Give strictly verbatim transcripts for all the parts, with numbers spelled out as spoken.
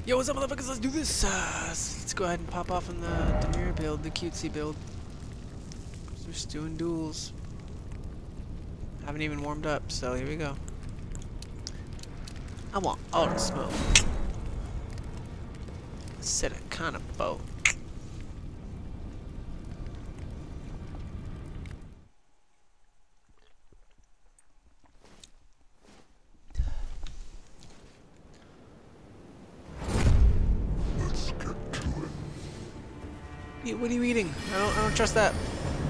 Yo, what's up, motherfuckers? Let's do this. Uh, let's, let's go ahead and pop off in the demure build, the cutesy build. So we're just doing duels. Haven't even warmed up, so here we go. I want all the smoke. Set a kind of boat. What are you eating? I don't, I don't trust that.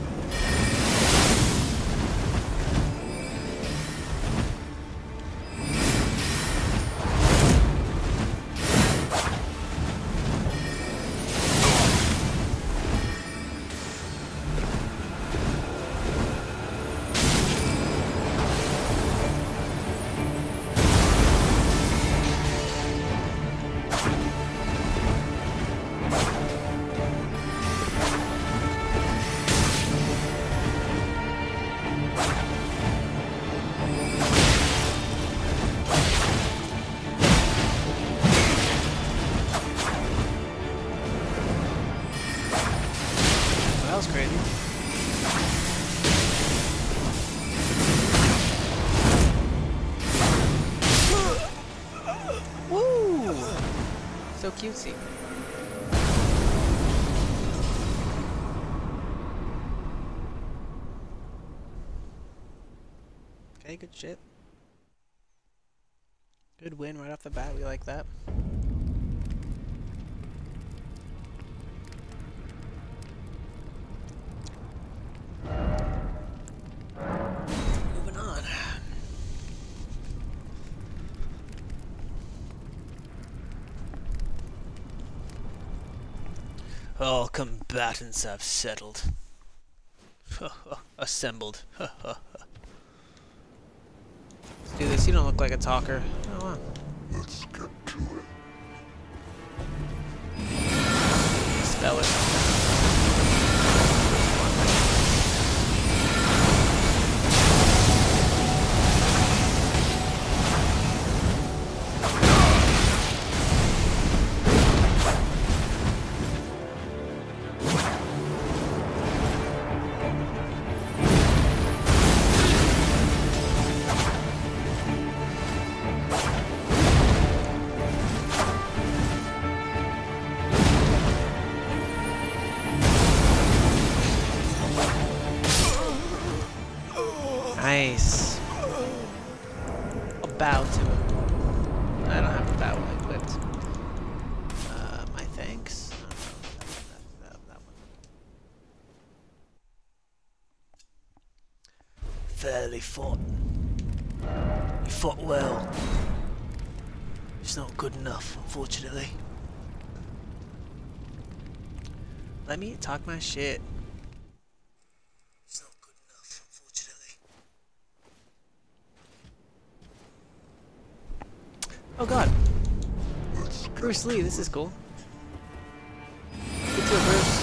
That was crazy. Woo! So cutesy. Okay, good shit. Good win right off the bat. We like that. All combatants have settled. Assembled. Let's do this. You don't look like a talker. Oh, wow. Let's get to it. Spell it. Nice. I'll bow to him. I don't have the bow equipped. Uh, my thanks. No, no, that, that, that one. Fairly fought. You fought well. It's not good enough, unfortunately. Let me talk my shit. Oh god. Bruce Lee, this is cool. Good to Bruce.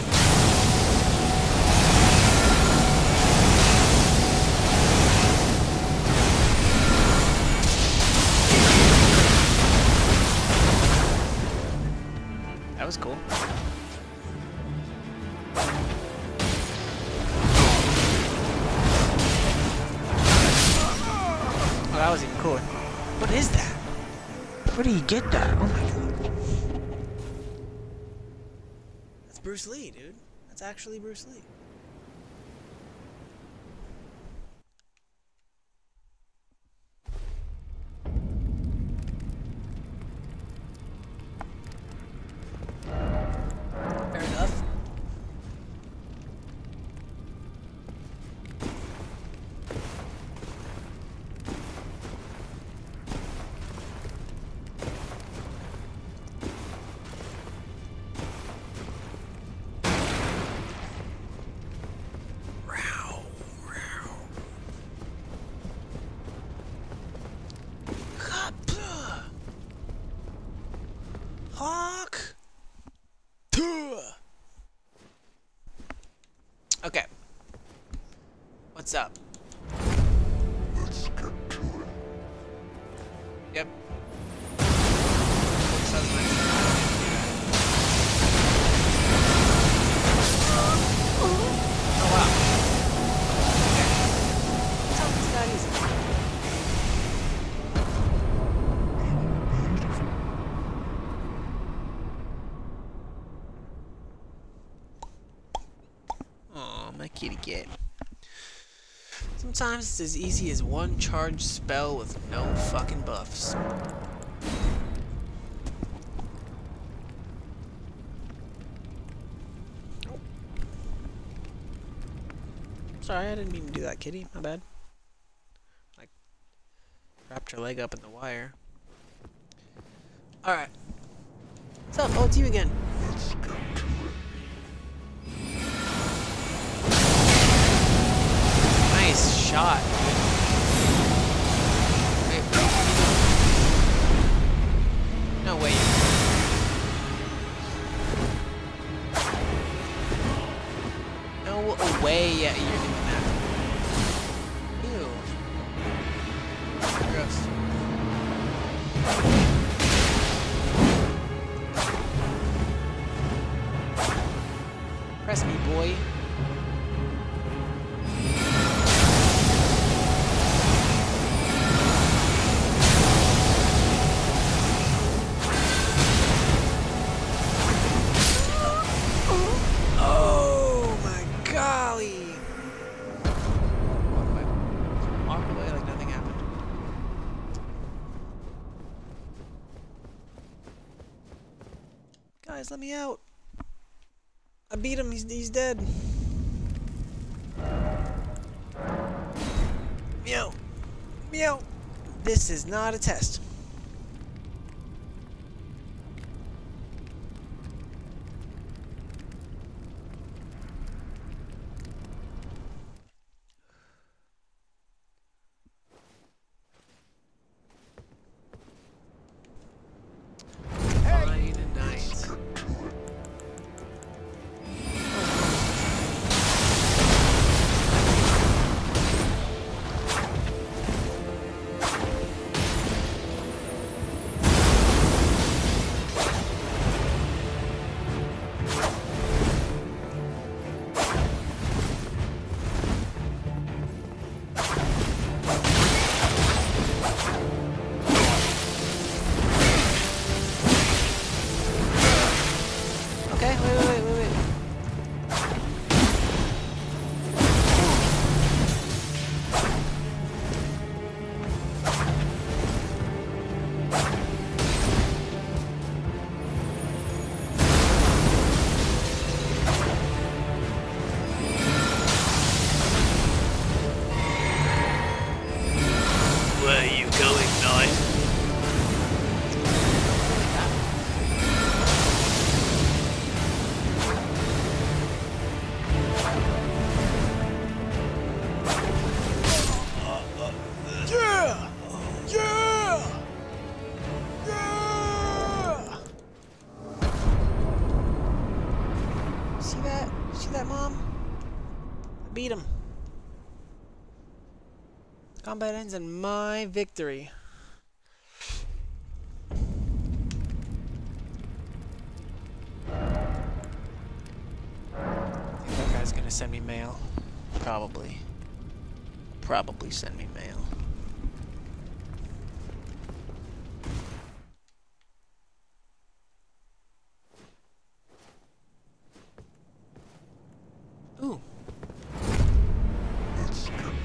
That was cool. Oh, that was even cooler. What is that? Where do you get that? Oh my god. That's Bruce Lee, dude. That's actually Bruce Lee. Fair enough. Hawk. Okay. What's up? Let's get to it. Yep. Sounds nice. kitty cat. Sometimes it's as easy as one charged spell with no fucking buffs. Oh. Sorry, I didn't mean to do that, kitty. My bad. Like, wrapped your leg up in the wire. Alright. What's up? Oh, it's you again. Let's get to it. Nice shot. Wait, wait, no way. No way. Yeah, you're doing that. Ew. Gross. Press me, boy. Oh my golly! Walk away. Walk away like nothing happened. Guys, let me out. I beat him, he's, he's dead. Meow. Meow. This is not a test. Fine and nice. Okay, wait, wait, wait, wait, wait. Where are you going, knight? Yeah! Yeah! Yeah! See that? See that, Mom? I beat him. Combat ends in my victory. I think that guy's gonna send me mail. Probably. Probably send me mail. Ooh. Let's get to it.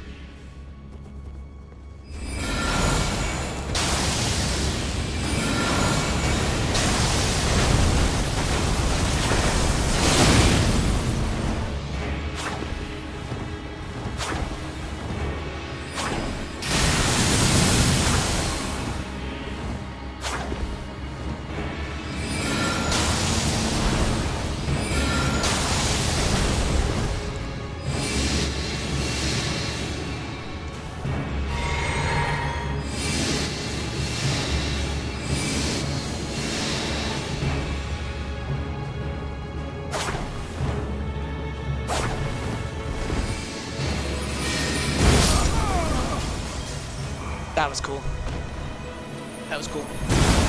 That was cool. That was cool.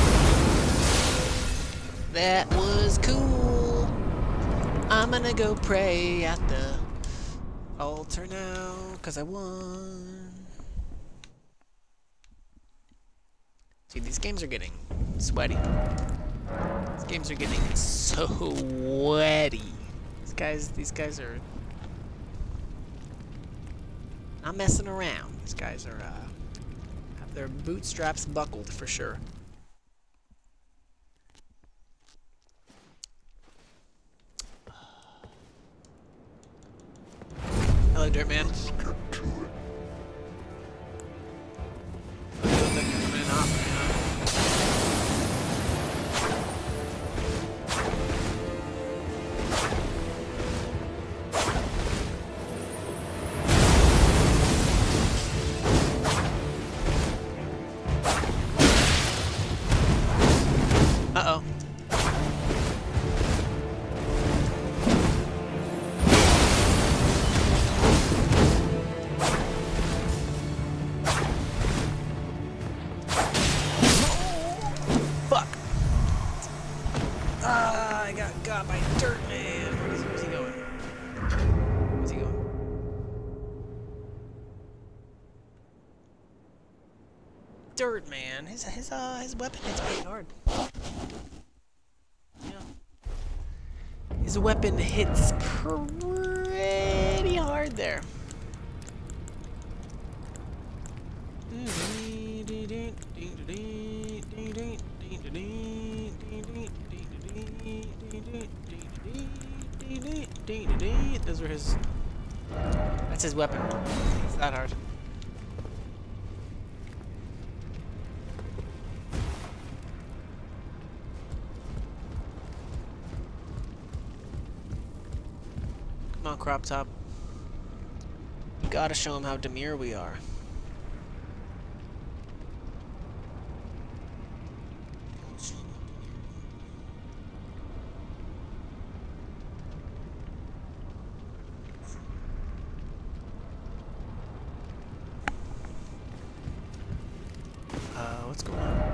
That was cool. I'm gonna go pray at the altar now, cause I won. See, these games are getting sweaty. These games are getting so sweaty. These guys, these guys are Not messing around. These guys are, uh, have their bootstraps buckled for sure. Hello, Dirt Man. Let's get to it. Looks like you're coming in hot for me, huh? Uh-oh. Fuck. Ah, I got got by Dirt Man. Where's, where's he going? Where's he going? Dirt Man. His his uh his weapon hits pretty hard. Yeah. His weapon hits pretty hard there. Those are his. That's his weapon. It's that hard. Come on, Crop Top. You gotta show him how demure we are. Uh, what's going on?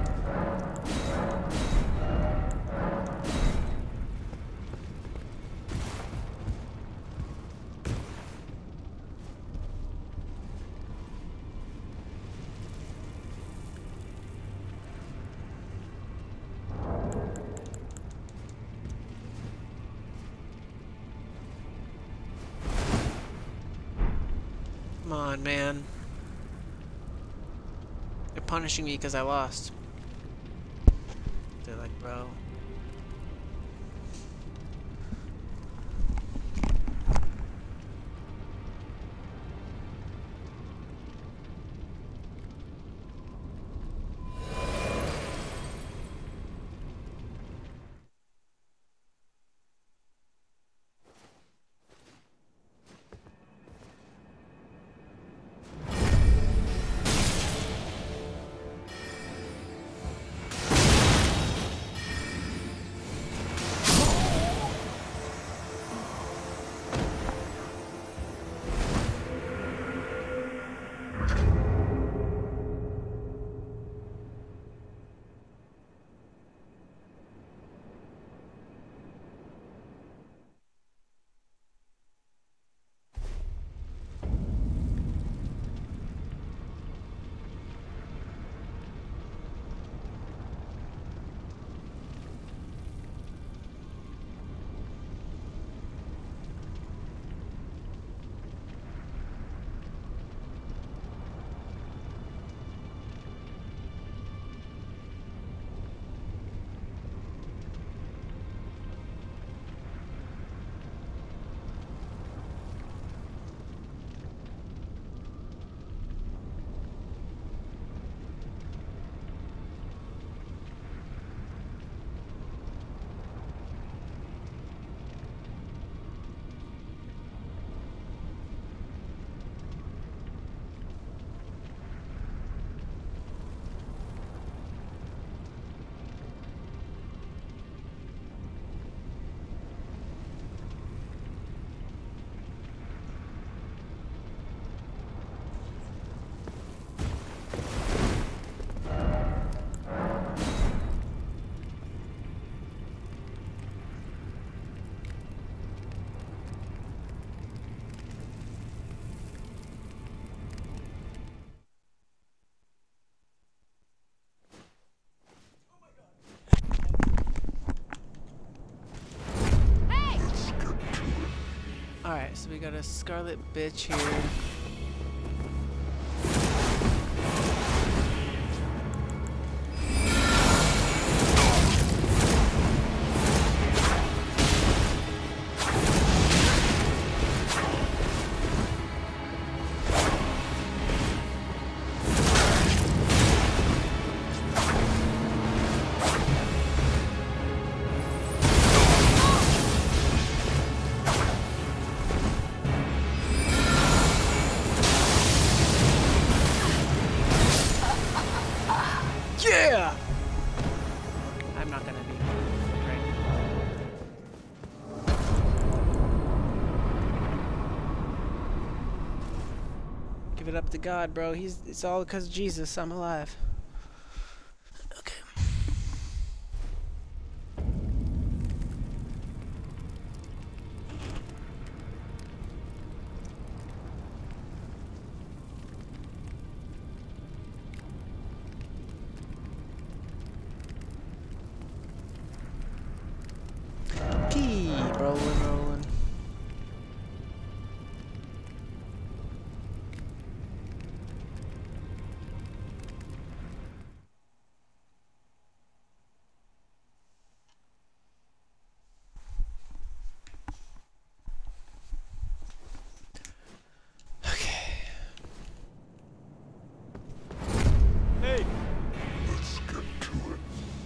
Come on, man. They're punishing me because I lost. They're like, bro. Alright, so we got a Scarlet Bitch here. I'm not gonna be. Right. Give it up to God, bro. He's. It's all because of Jesus. I'm alive. Okay. Keep rolling, rolling. Hey! Let's get to it.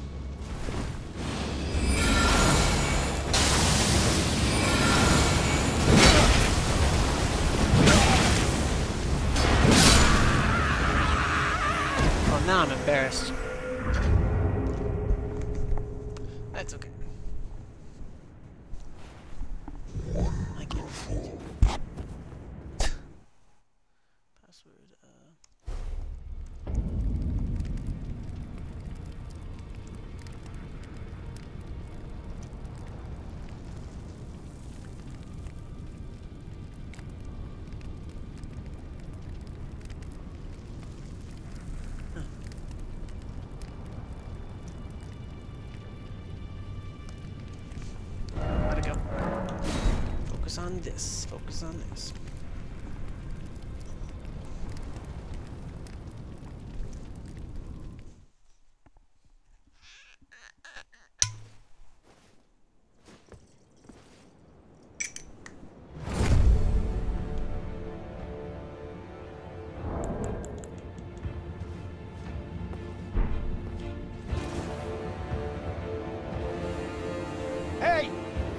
Oh, now I'm embarrassed. That's okay. I can't. Password, uh... Where'd it go? Focus on this. Focus on this. Hey!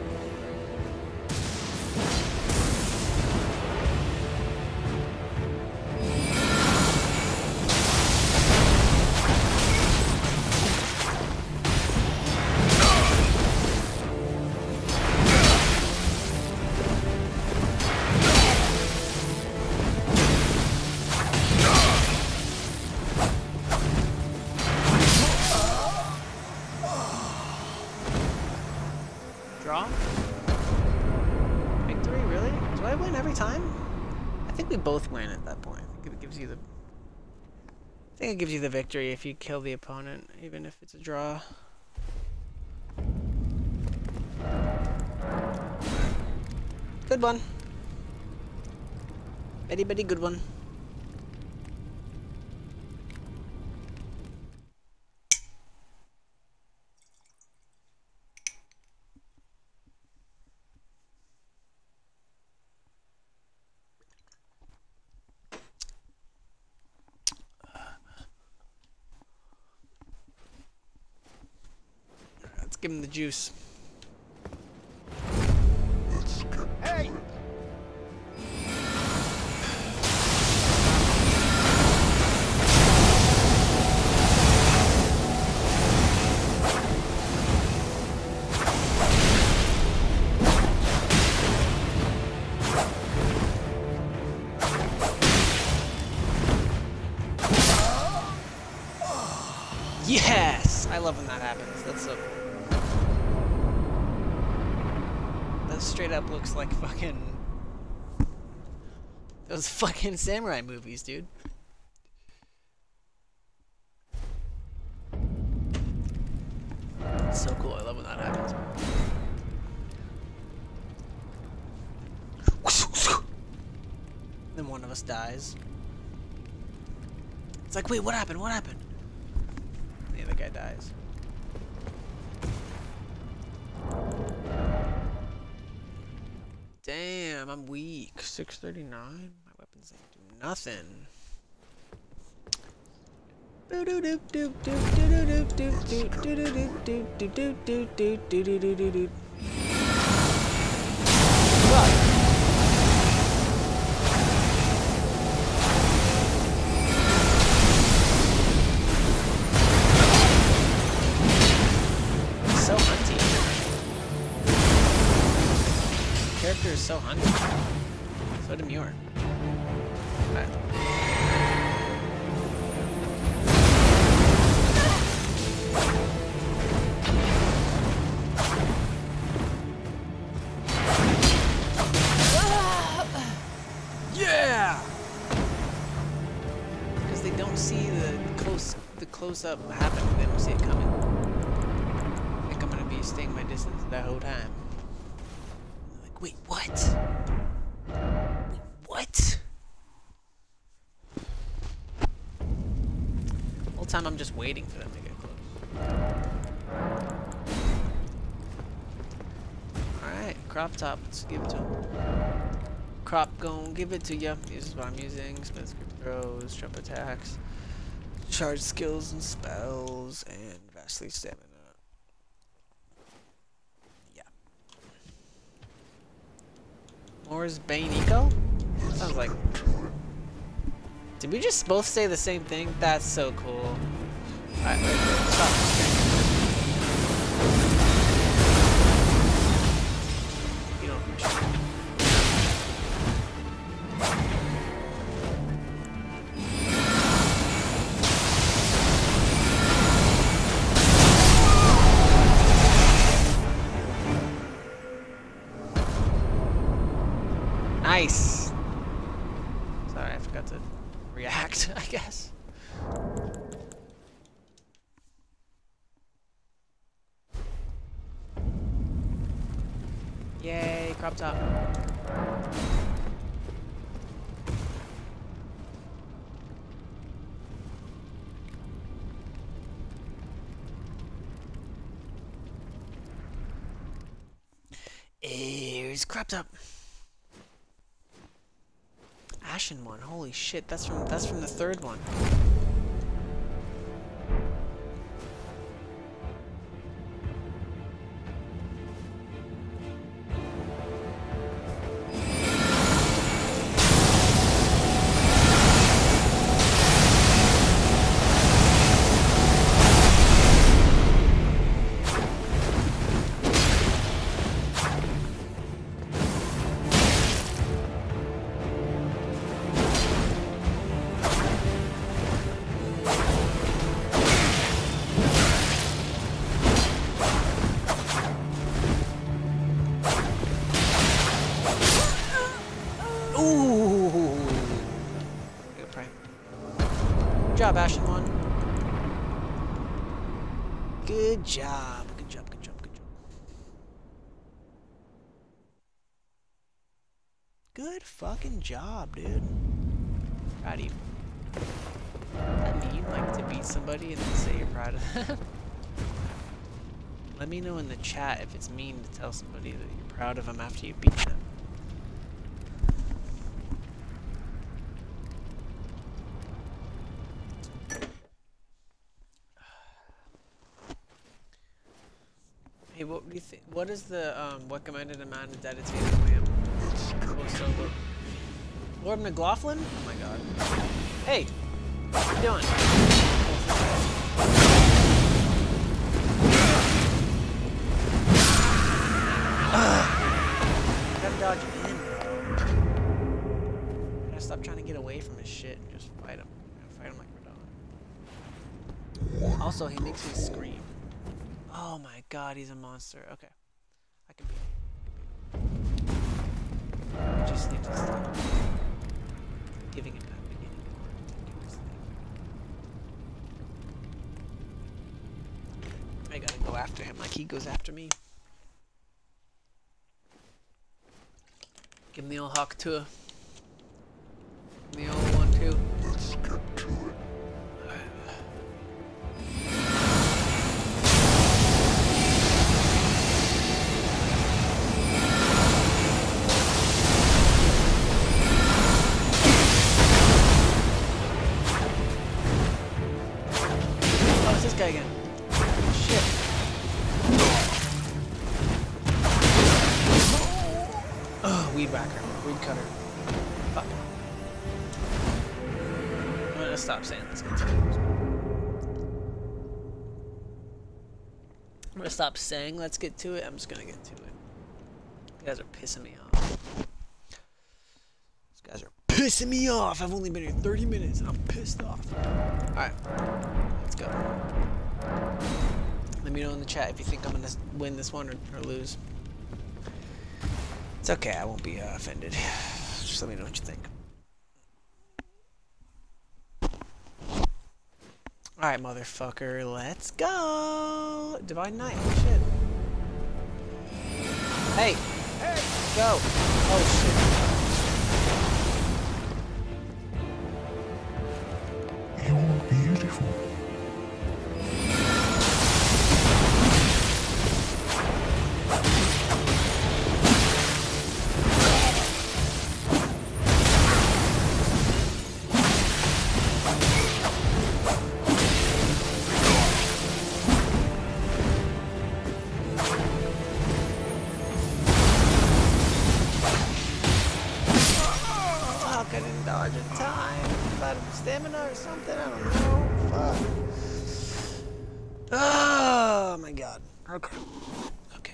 Draw? Victory, really? Do I win every time? I think we both win at that point. I think it gives you the... I think it gives you the victory if you kill the opponent, even if it's a draw. Good one. Very, very good one. Let's give him the juice. Let's get Hey! Yes! I love when that happens. That's so cool. That straight up looks like fucking... those fucking samurai movies, dude. It's so cool. I love when that happens. Then one of us dies. It's like, wait, what happened? What happened? The other guy dies. Damn, I'm weak. six thirty-nine? My weapons ain't do nothing. character is so hungry. So demure. Alright. Yeah! Because they don't see the close the close up happen. They don't see it coming. I think I'm gonna be staying my distance that whole time. Like, wait, what? Wait, what? The whole time I'm just waiting for them to get close. Alright, crop top, let's give it to him. Crop gon' give it to ya. This is what I'm using. Smith throws, jump attacks, charge skills and spells, and vastly stamina. Yeah. Moore's Bane Eco? Sounds like. Did we just both say the same thing? That's so cool. Alright, wait, wait, stop. You don't. Nice! Sorry, I forgot to react, I guess. Yay, crop top. Here's crop top. Ashen one, holy shit, that's from that's from the third one. Good job, Ashen one. Good job. Good job, good job, good job. Good fucking job, dude. Proud of you. That mean, like, to beat somebody and then say you're proud of them? Let me know in the chat if it's mean to tell somebody that you're proud of them after you beat them. Hey, what do you think? What is the um, recommended amount of dedicated RAM? Oh, Lord McLaughlin? Oh my god. Hey! What are you doing? I gotta dodge him in, bro. I gotta stop trying to get away from his shit and just fight him. Fight him like we're done. Also, he makes me scream. Oh my god, he's a monster. Okay. I can beat him. I just need to stop giving him that beginning to do his thing. I gotta go after him like he goes after me. Give me the old hawk tour. Give me the old one too. Let's get to it. Guy again. Shit. Oh, weed whacker. Weed cutter. Fuck. I'm gonna stop saying let's get to it. I'm gonna stop saying let's get to it. I'm just gonna get to it. You guys are pissing me off. These guys are pissing me off. I've only been here thirty minutes and I'm pissed off. Alright, let's go. Let me know in the chat if you think I'm gonna win this one or, or lose. It's okay, I won't be uh, offended. Just let me know what you think. Alright, motherfucker, let's go! Divine Knight, oh shit. Hey! Hey! Go! Oh You're beautiful. Dodge in time, but stamina or something, I don't know. Fuck. Oh my god. Okay. Okay.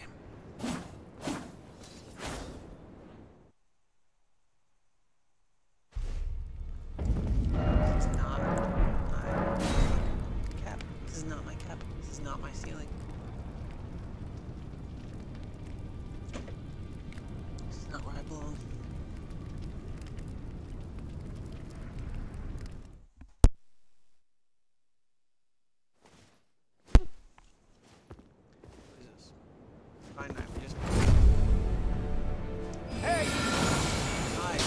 This is not my cap. This is not my cap. This is not my ceiling. This is not where I belong. Fine, I just. Hey! Nice.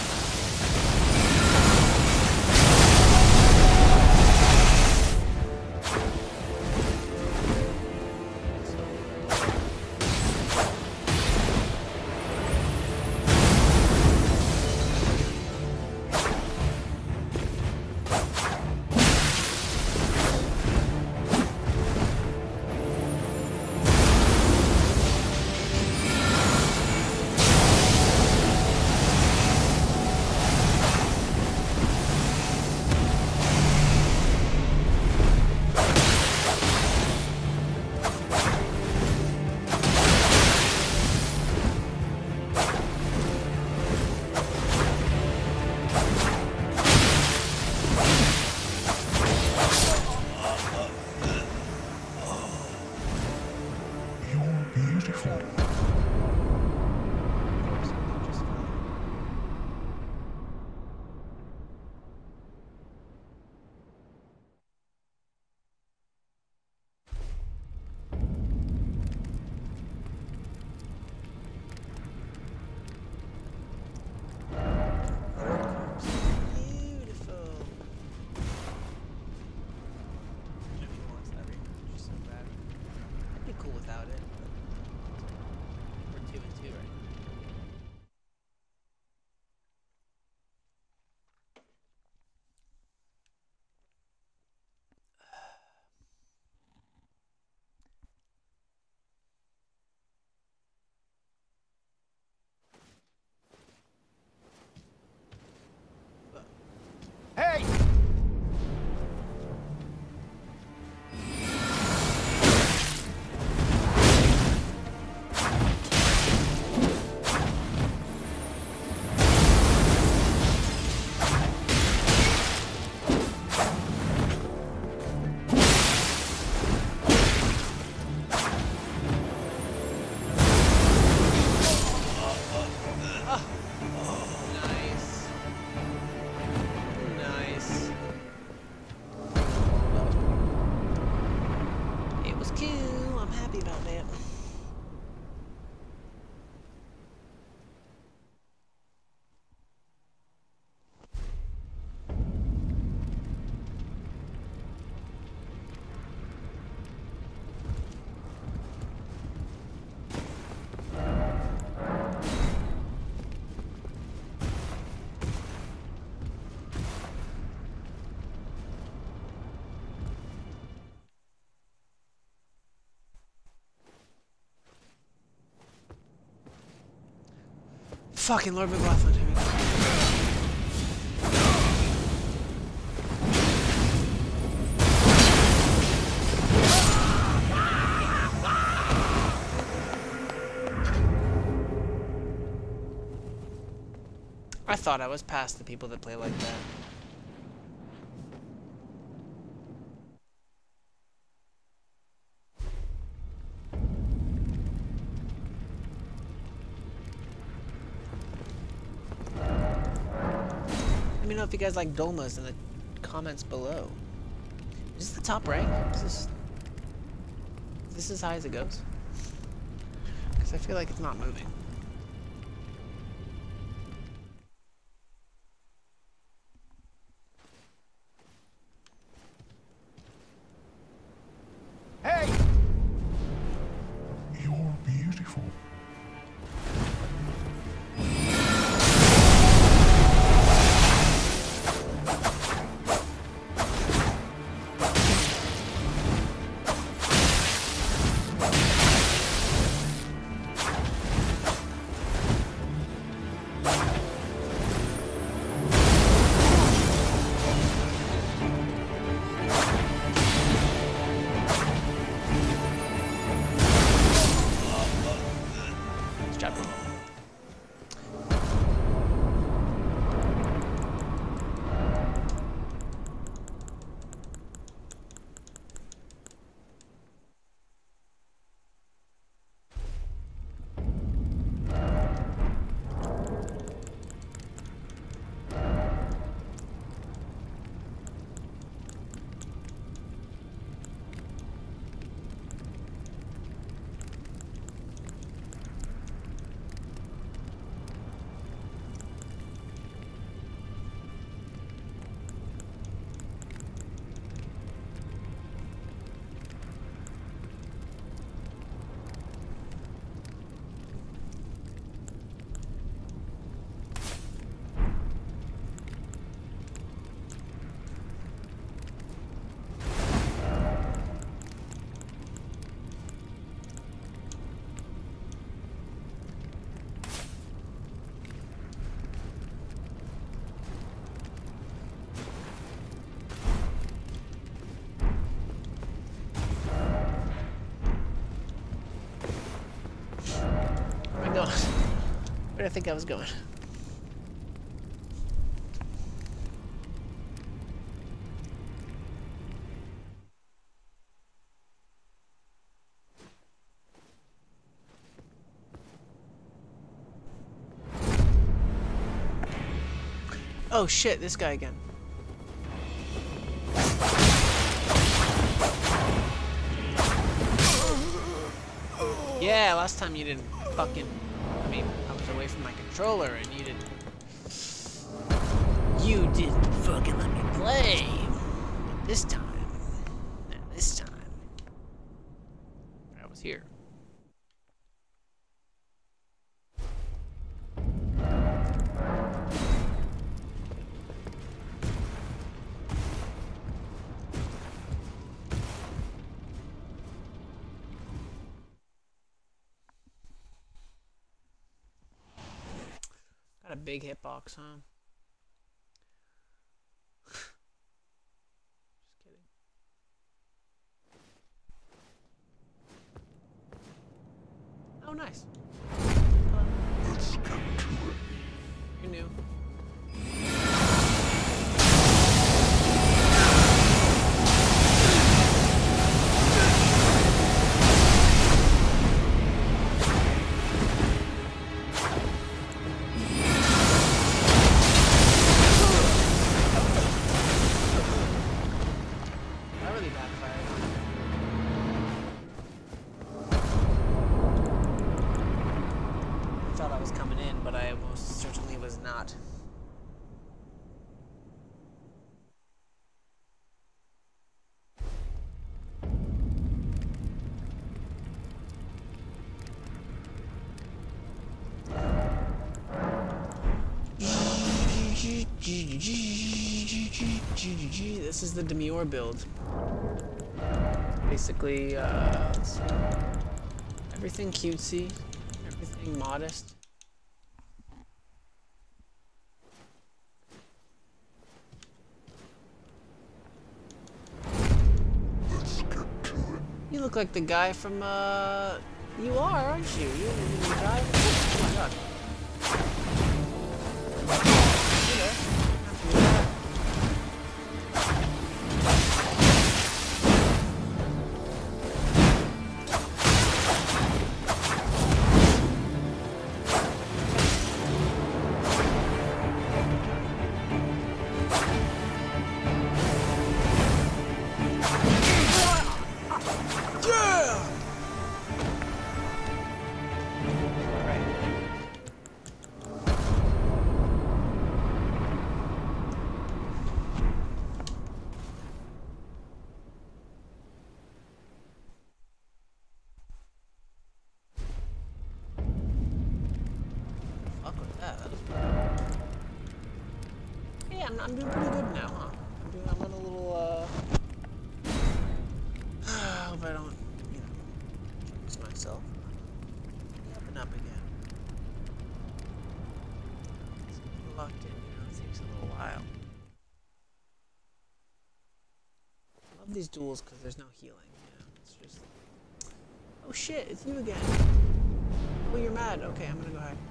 Hey! Fucking Lord McLaughlin. Here we go. I thought I was past the people that play like that. Let me know if you guys like Dolmas in the comments below. Is this the top rank? Is this, is this as high as it goes? Because I feel like it's not moving. Hey! You're beautiful. Where did I think I was going? Oh shit, this guy again. Yeah, last time you didn't fucking... I mean, I was away from my controller and you didn't... You didn't fucking let me play. But this time... Now this time... I was here. Got a big hitbox, huh? Just kidding. Oh, nice. Hello. Let's get to it. You're new. Coming in, but I most certainly was not. This is the demure build. Basically, uh, let's see. Everything cutesy, everything modest. You look like the guy from, uh... You are, aren't you? You're the guy? Oh my god. I'm doing pretty good now, huh? I'm doing. I'm on a little. Uh, I hope I don't, you know, jinx myself. Up and up again. It's locked in, you know. It takes a little while. I love these duels because there's no healing. You know, it's just. Oh shit! It's you again. Oh, you're mad. Okay, I'm gonna go hide.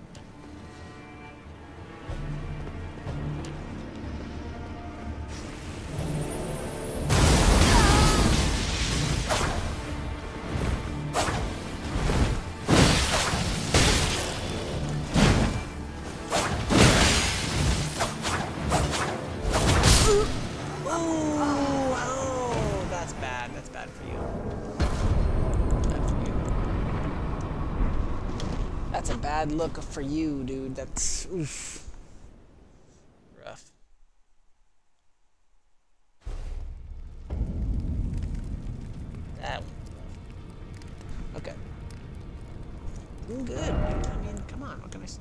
Bad look for you, dude. That's oof. Rough. That one's rough. Okay. Doing good, dude. I mean, come on, what can I say?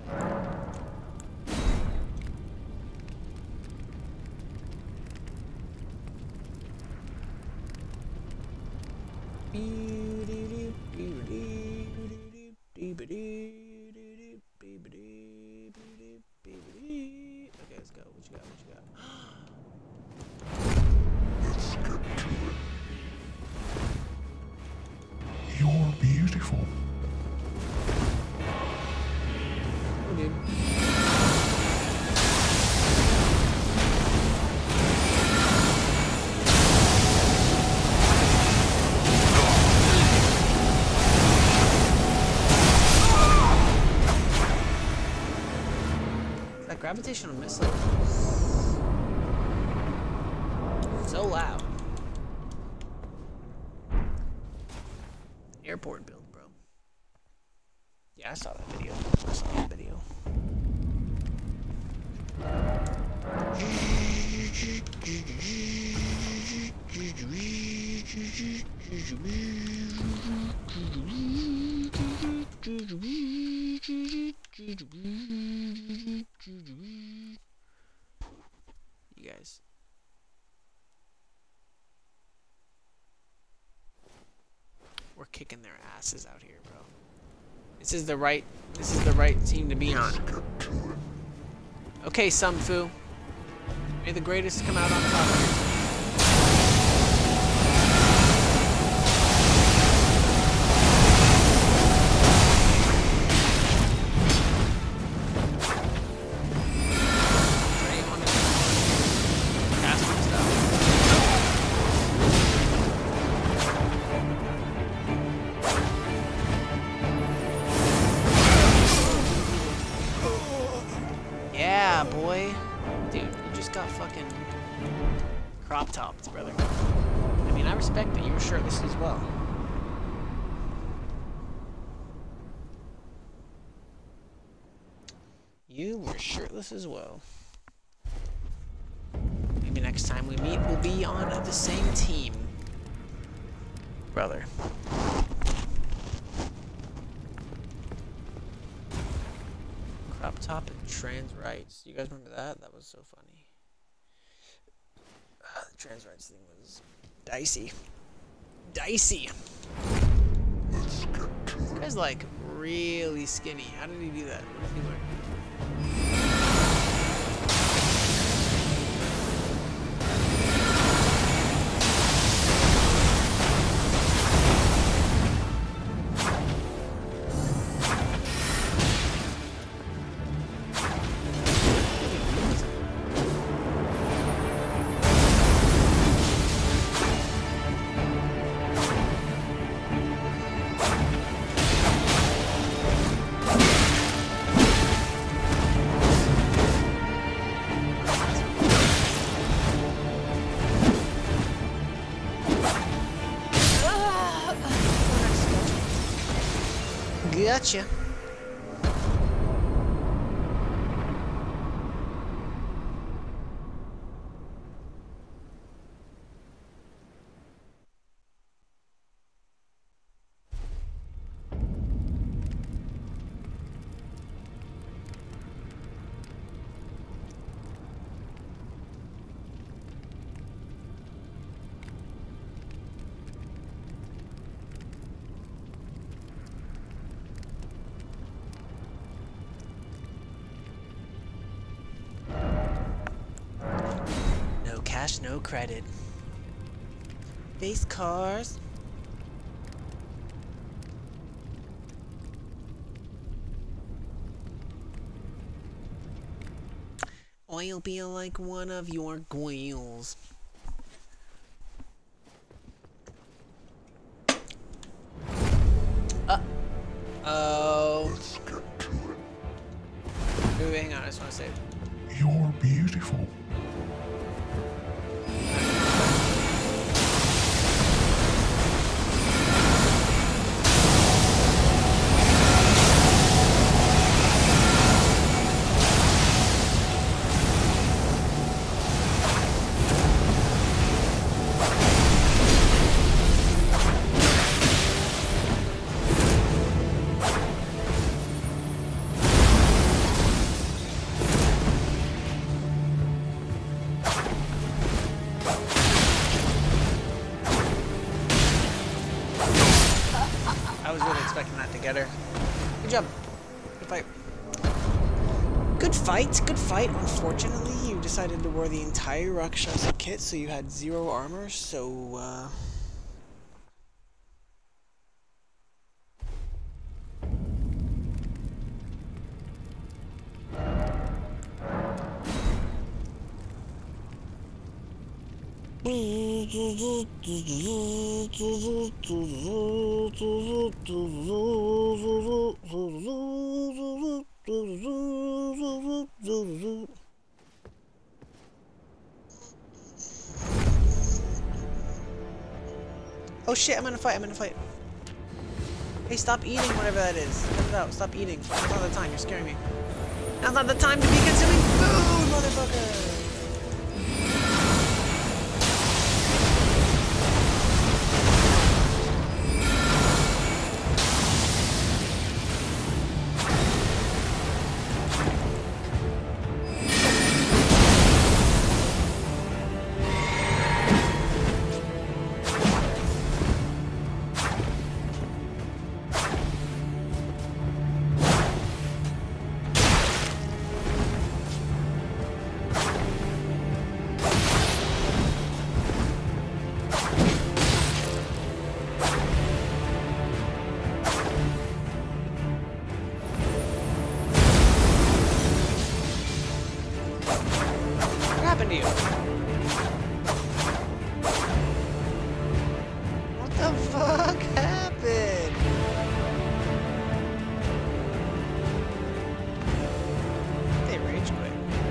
Okay, let's go. What you got? What you got? Let's get to it. You're beautiful. Oh, dude. That gravitational missile. So loud. Airport build, bro. Yeah, I saw that video. I saw that video. You guys. We're kicking their asses out here, bro. This is the right this is the right team to be on. Okay, Sun Fu. May the greatest come out on top here. Yeah, boy. Dude, you just got fucking crop topped, brother. I mean, I respect it. You were shirtless as well. You were shirtless as well. Maybe next time we meet, we'll be on the same team. Brother. Crop top and trans rights. You guys remember that? That was so funny. Uh, the trans rights thing was dicey. Dicey. Let's get to This it. guy's like really skinny. How did he do that? What did he wear? Gotcha. no credit. Base cars. I'll be like one of your goils. Uh oh. Let's get to it. Wait, hang on, I just want to say. You're beautiful. I was really expecting that to get her. Good job. Good fight. Good fight. Good fight. Unfortunately, you decided to wear the entire Rakshasa kit, so you had zero armor, so, uh... Oh shit, I'm in a fight, I'm in a fight. Hey, stop eating whatever that is. Cut it out, stop eating. Now's not the time, you're scaring me. Now's not the time to be consuming food, motherfucker! Happened to you? What the fuck happened? They rage quit.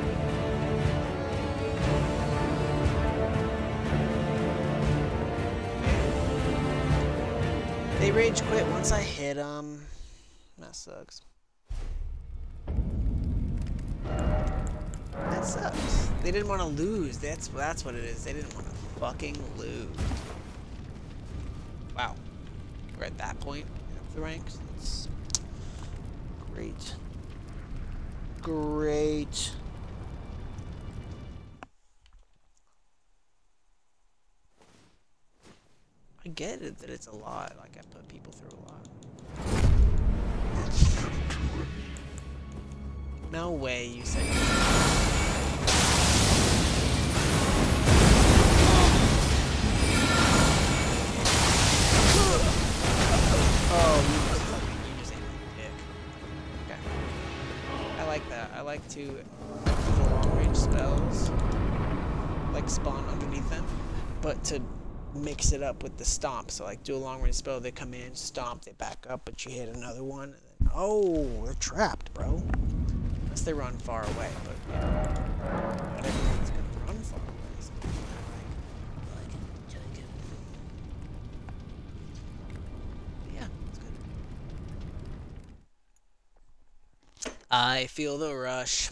They rage quit once I hit them. That sucks. That sucks. They didn't want to lose. That's that's what it is. They didn't want to fucking lose. Wow. We're at that point of the ranks. That's great. Great. I get it that it's a lot. Like, I put people through a lot. No way you say Oh, you just fucking, you just ate my dick. Okay. I like that. I like to do the long range spells, like spawn underneath them, but to mix it up with the stomp. So like do a long range spell, they come in, stomp, they back up, but you hit another one. And then, oh, they're trapped, bro. Unless they run far away, but you know, not everyone's gonna run far away. So like, like, take it. Yeah, it's good. I feel the rush.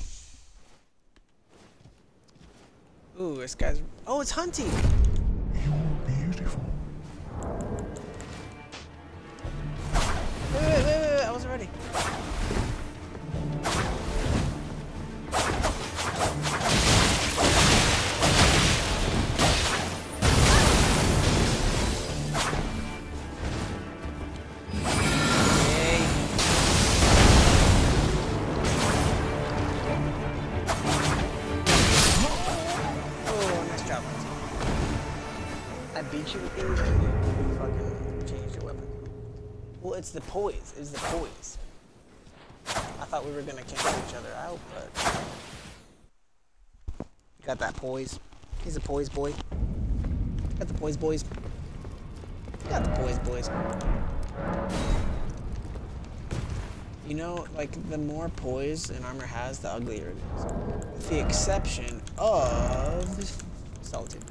Ooh, this guy's. Oh, it's Hunty. You're beautiful. Wait, wait, wait, wait, wait, I wasn't ready. Oh, nice job, Lindsay. Well, it's the poise. It's the poise. I thought we were gonna cancel each other out, but you got that poise. He's a poise boy. Got the poise boys. Got the poise boys. You know, like the more poise an armor has, the uglier it is. With the exception of Solitude.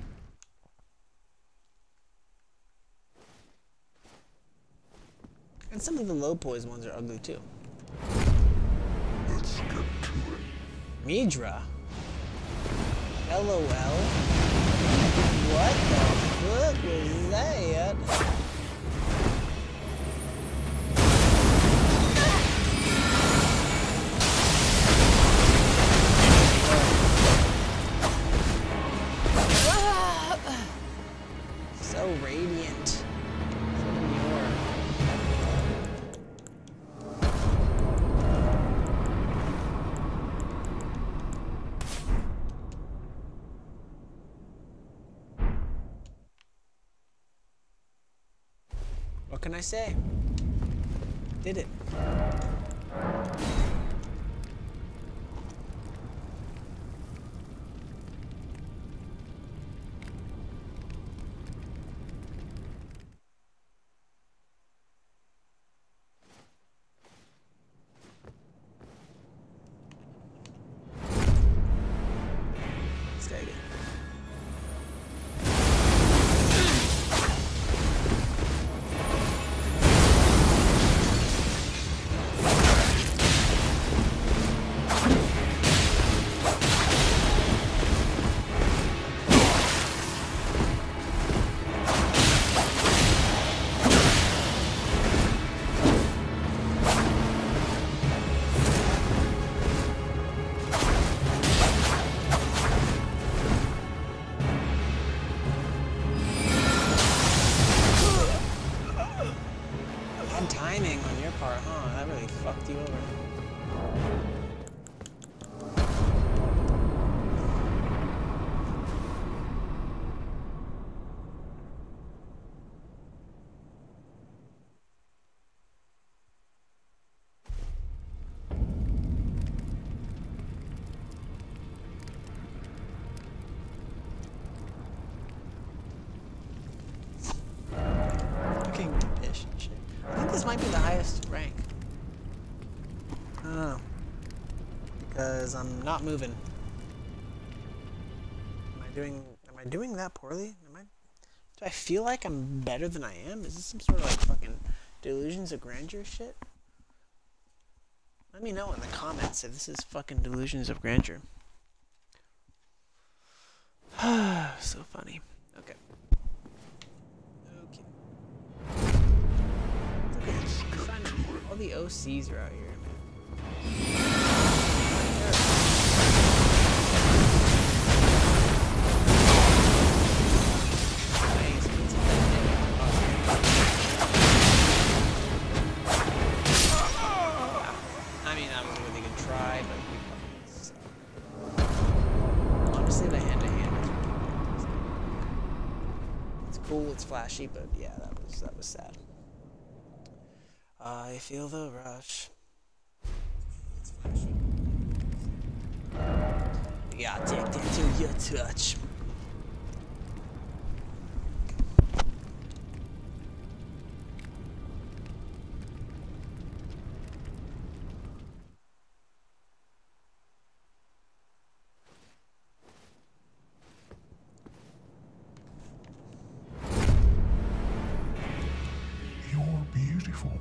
And some of the low poise ones are ugly too. Let's get to it. Midra? LOL? What the fuck was that? So radiant. So demure. What can I say? Did it. Stay again. Timing on your part, huh? That really fucked you over. Fucking fish and shit. I think this might be the highest rank. I don't know. Because I'm not moving. Am I doing am I doing that poorly? Am I do I feel like I'm better than I am? Is this some sort of like fucking delusions of grandeur shit? Let me know in the comments if this is fucking delusions of grandeur. So funny. Okay. Okay. All the O Cs are out here, man. I mean, that was a really good try, but we fucking suck. Honestly, the hand-to-hand is it's cool, it's flashy, but yeah, that was that was sad. I feel the rush. Yeah, take that to your touch. You're beautiful.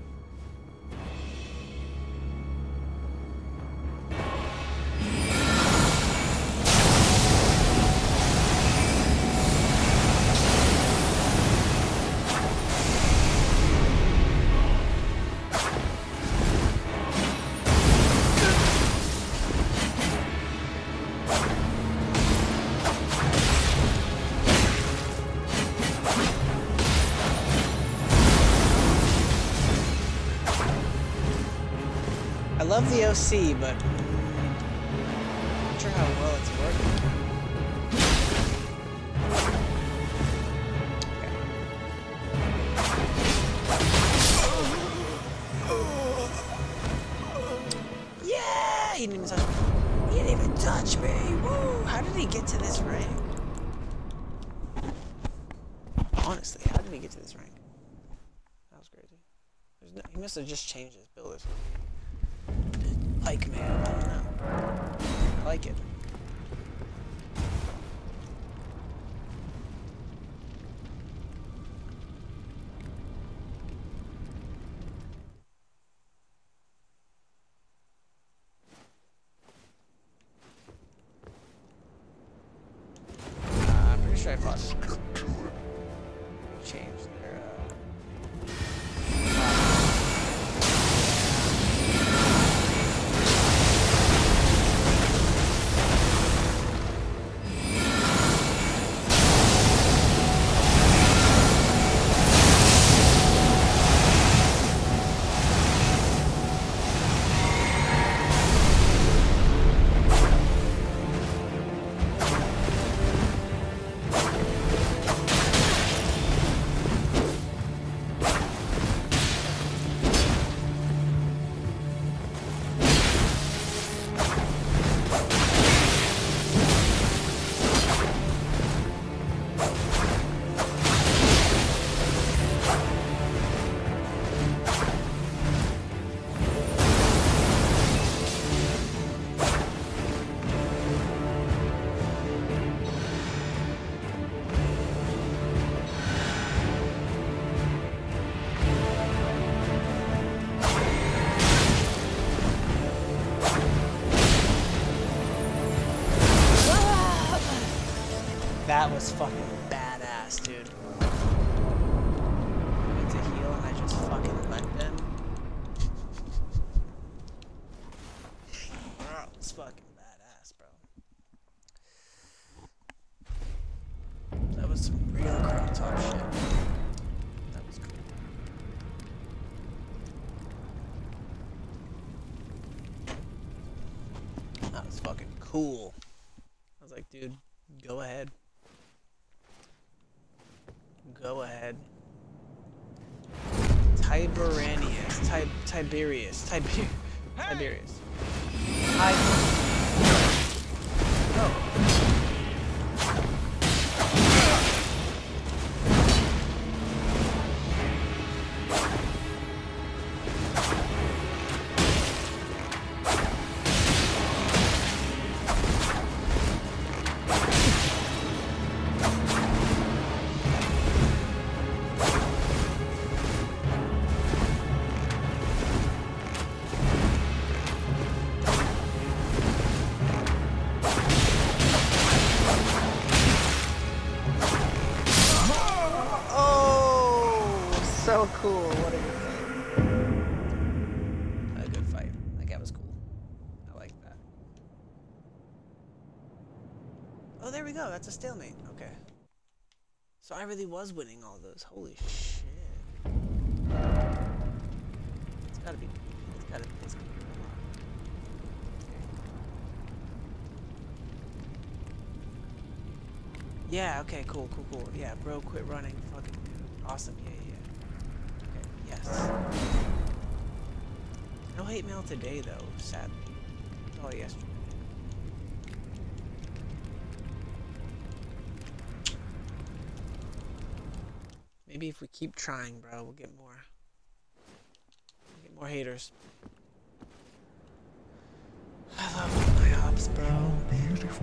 I love the O C, but I'm not sure how well it's working. Okay. He didn't even touch me. He didn't even touch me. Woo! How did he get to this rank? Honestly, how did he get to this rank? That was crazy. There's no, he must have just changed his build or something. Like, man, I don't know. I like it. Uh, I'm pretty sure I fought changed their uh that was fucking badass, dude. I went to heal and I just fucking let them. Bro, it's fucking badass, bro. That was some real crop top shit. That was cool. That was fucking cool. I was like, dude, go ahead. Go ahead. Tiberius. Tib Tiberius. Tiber Tiberius. Hi. Oh. So cool, what a good fight. A good fight. That guy was cool. I like that. Oh, there we go. That's a stalemate. Okay. So I really was winning all those. Holy shit. It's gotta be. It's gotta, it's gotta be a lot. Yeah, okay, cool, cool, cool. Yeah, bro, quit running. Fucking awesome. Yeah, yeah. Yes. No hate mail today, though, sadly. It's all yesterday. Maybe if we keep trying, bro, we'll get more. We'll get more haters. I love my ops, bro. You're beautiful.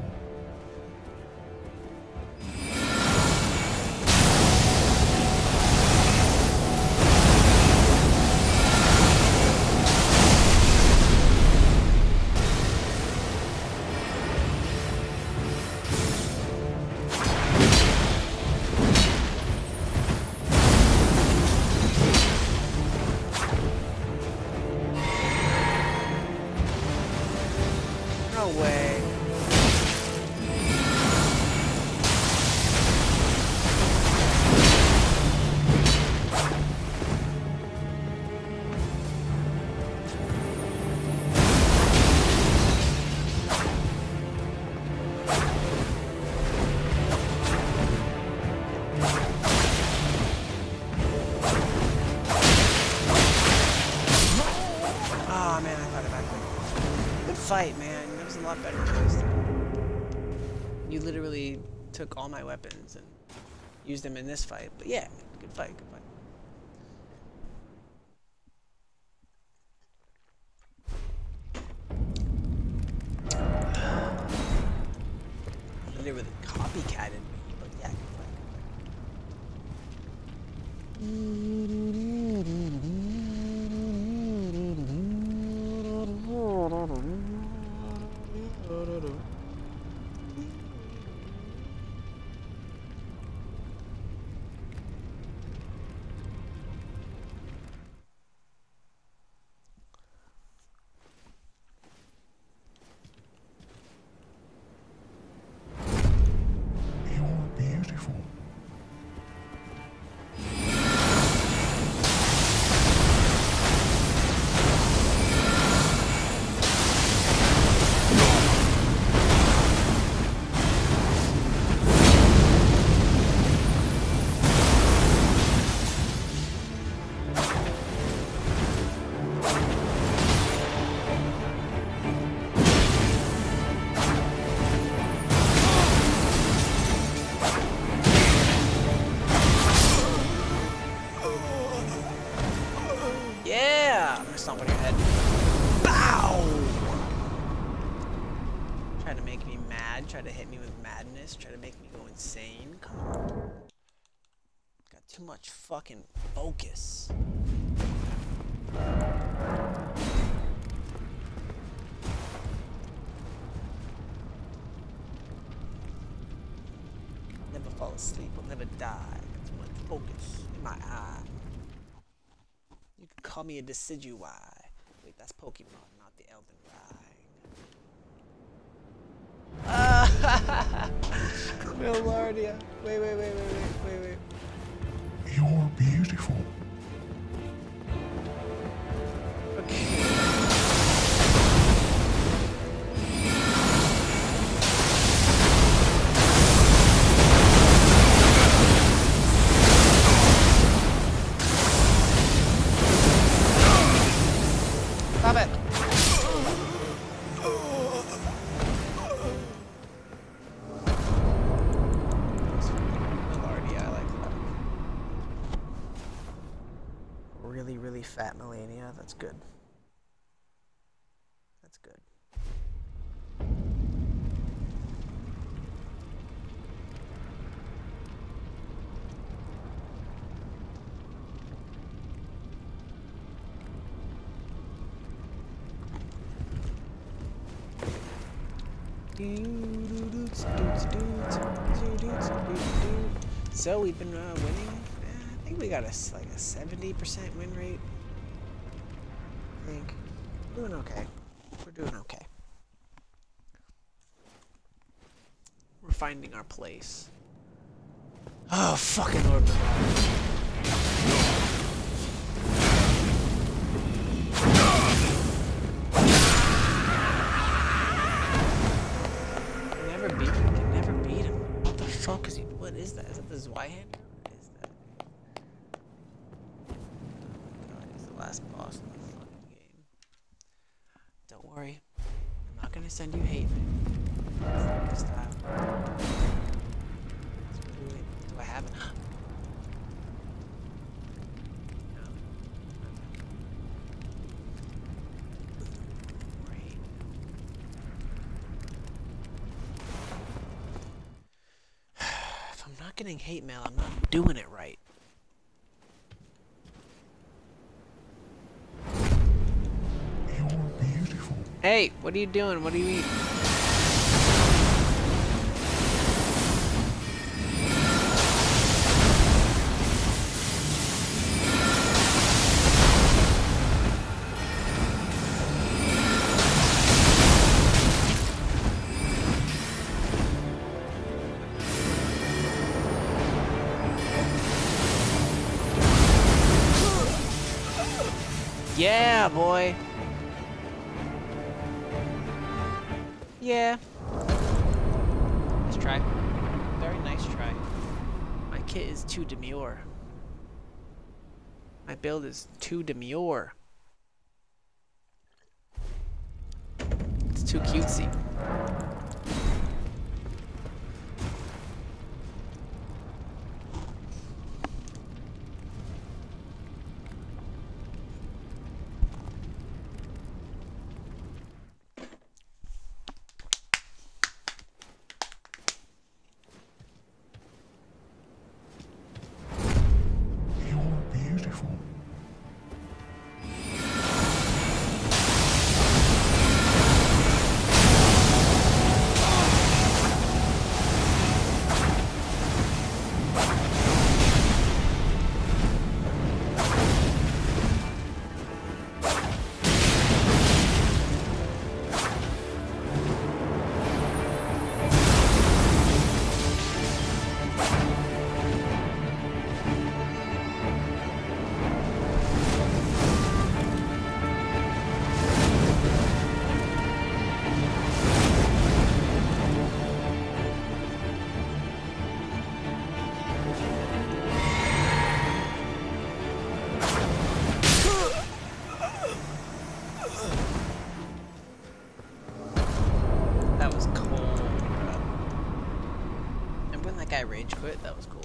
No way. fight, man. That was a lot better than last time. You literally took all my weapons and used them in this fight. But yeah, good fight, good fight. Literally copycatted me, but yeah, good fight, good fight. Stomp on your head. Bow! Try to make me mad, try to hit me with madness, try to make me go insane. Come on. Got too much fucking focus. Never fall asleep, will never die. Got too much focus in my eye. You could call me a Decidueye. Wait, that's Pokemon, not the Elden Ring. Ah! Millardia. Wait, wait, wait, wait, wait, wait, wait. You're beautiful. Okay. Stop it. Millardia, I like that. Really, really fat Melania. That's good. That's good. So we've been uh, winning. I think we got a like a seventy percent win rate. I think doing okay. We're doing okay. We're finding our place. Oh fucking Lord! Beat him. Can never beat him. What the fuck is he? What is that? Is that the Zweihander? What is that? God, he's the last boss in the fucking game. Don't worry. I'm not gonna send you hate, man. This time. Do I have it? Getting hate mail, I'm not doing it right. You're beautiful. Hey, what are you doing? What do you eat? Yeah, boy. Yeah. Nice try. Very nice try. My kit is too demure. My build is too demure. It's too cutesy. You're beautiful. That was cold, bro. And when that guy rage quit, that was cool.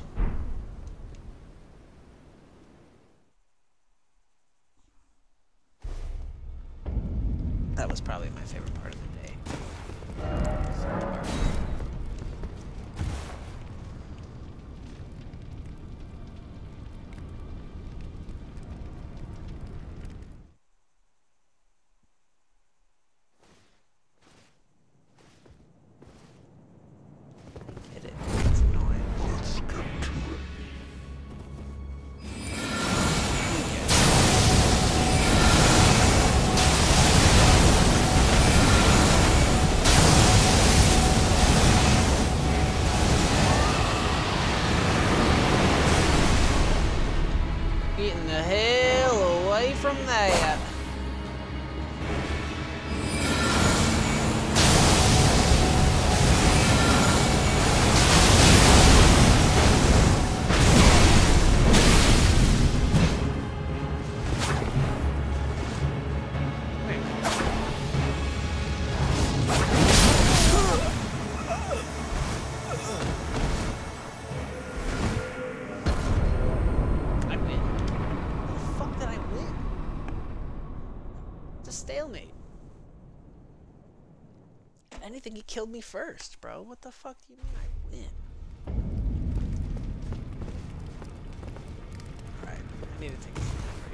That was probably my favorite part of the day. Get it? It's annoying. Let's get to it. Getting the hell away from that. I win. How the fuck did I win? It's a stalemate. If anything, he killed me first, bro. What the fuck do you mean I win? Alright, I need to take a break.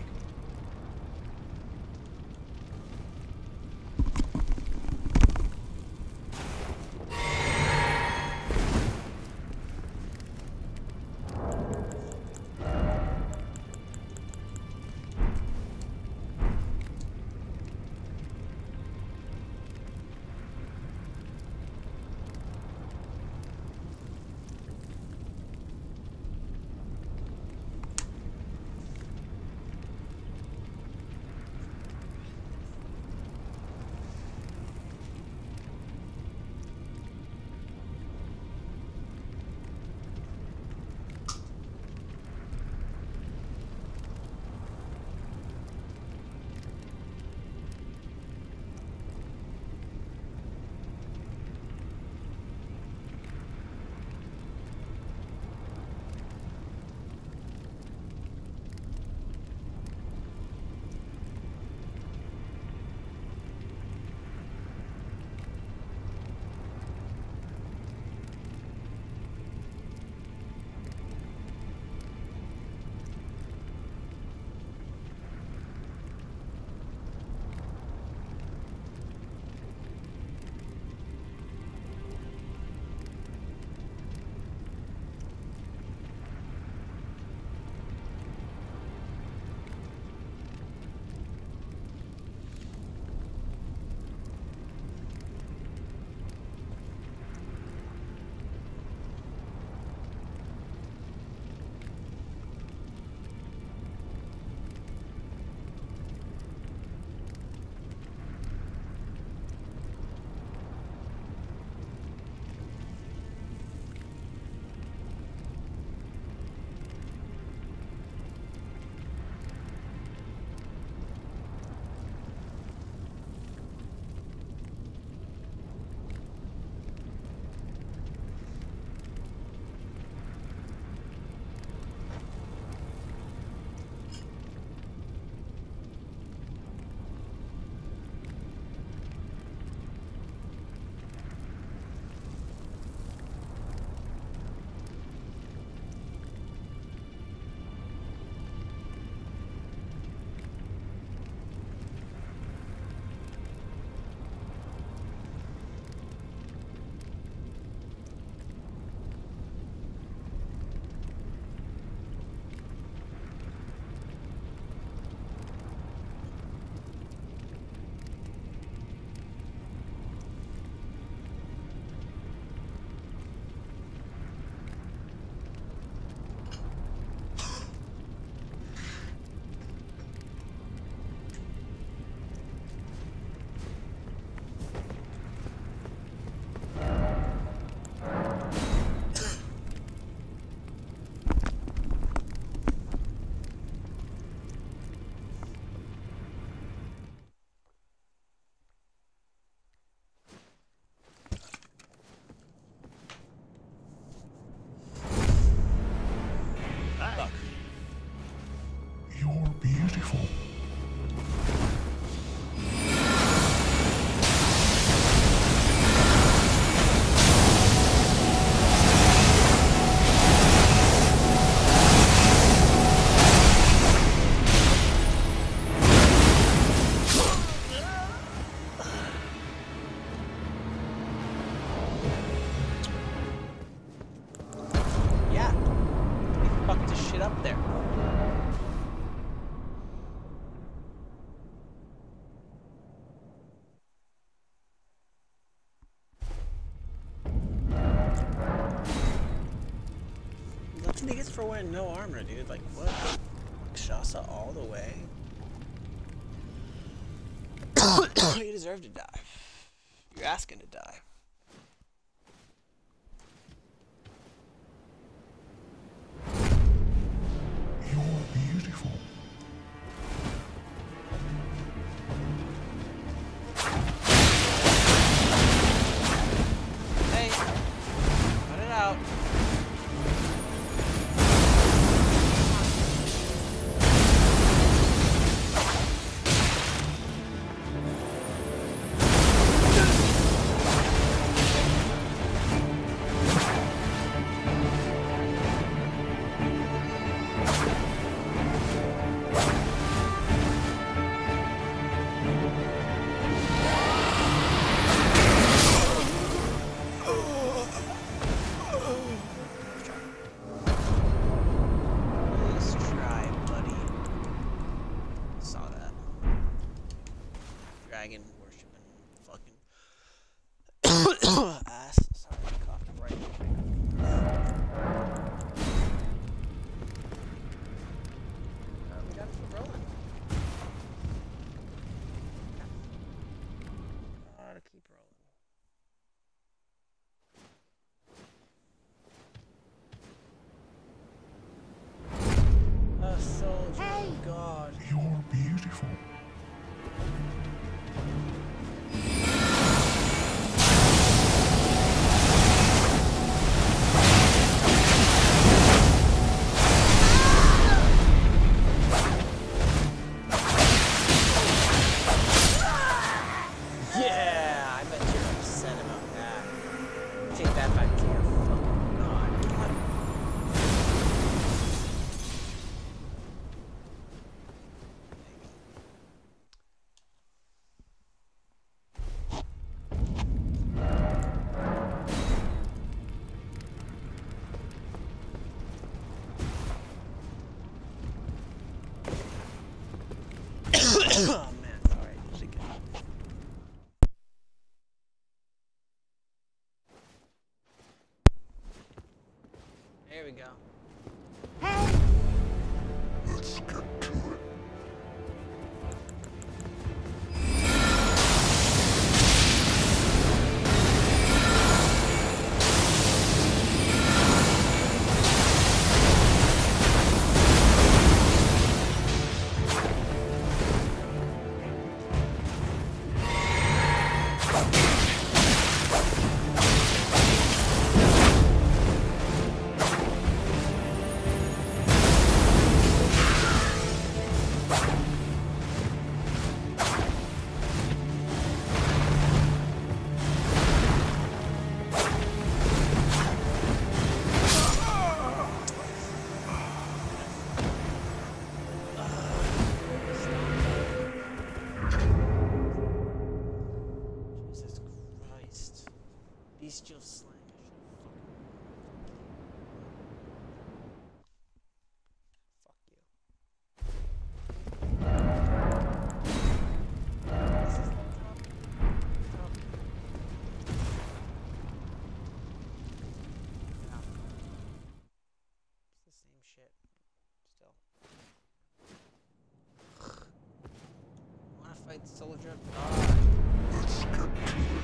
for wearing no armor, dude. Like, what? Shasa all the way? You deserve to die. You're asking to die. You're beautiful. Hey, cut it out. Dragon worshiping fucking ass. Sorry, I coughed right in the uh, we gotta keep rolling. Gotta keep rolling. A soldier, hey. God. You're beautiful. Oh man, alright, this is good. There we go. Hey! Let's get to it. Bestial slang. Fuck you. This is the top. Top. Yeah. It's the same shit. Still. Wanna fight the soldier? God. Let's get to it.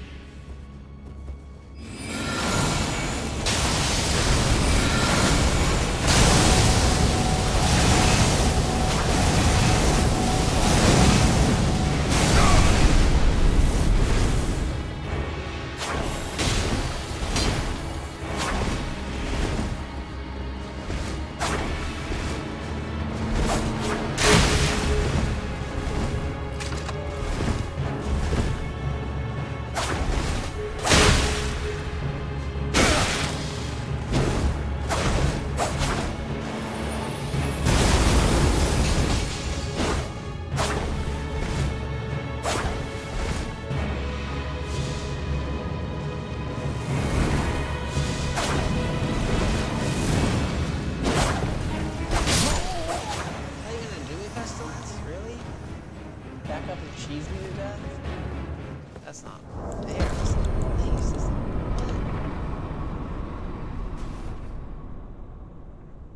Cheese me to death? That's not fair. That's not nice. That's not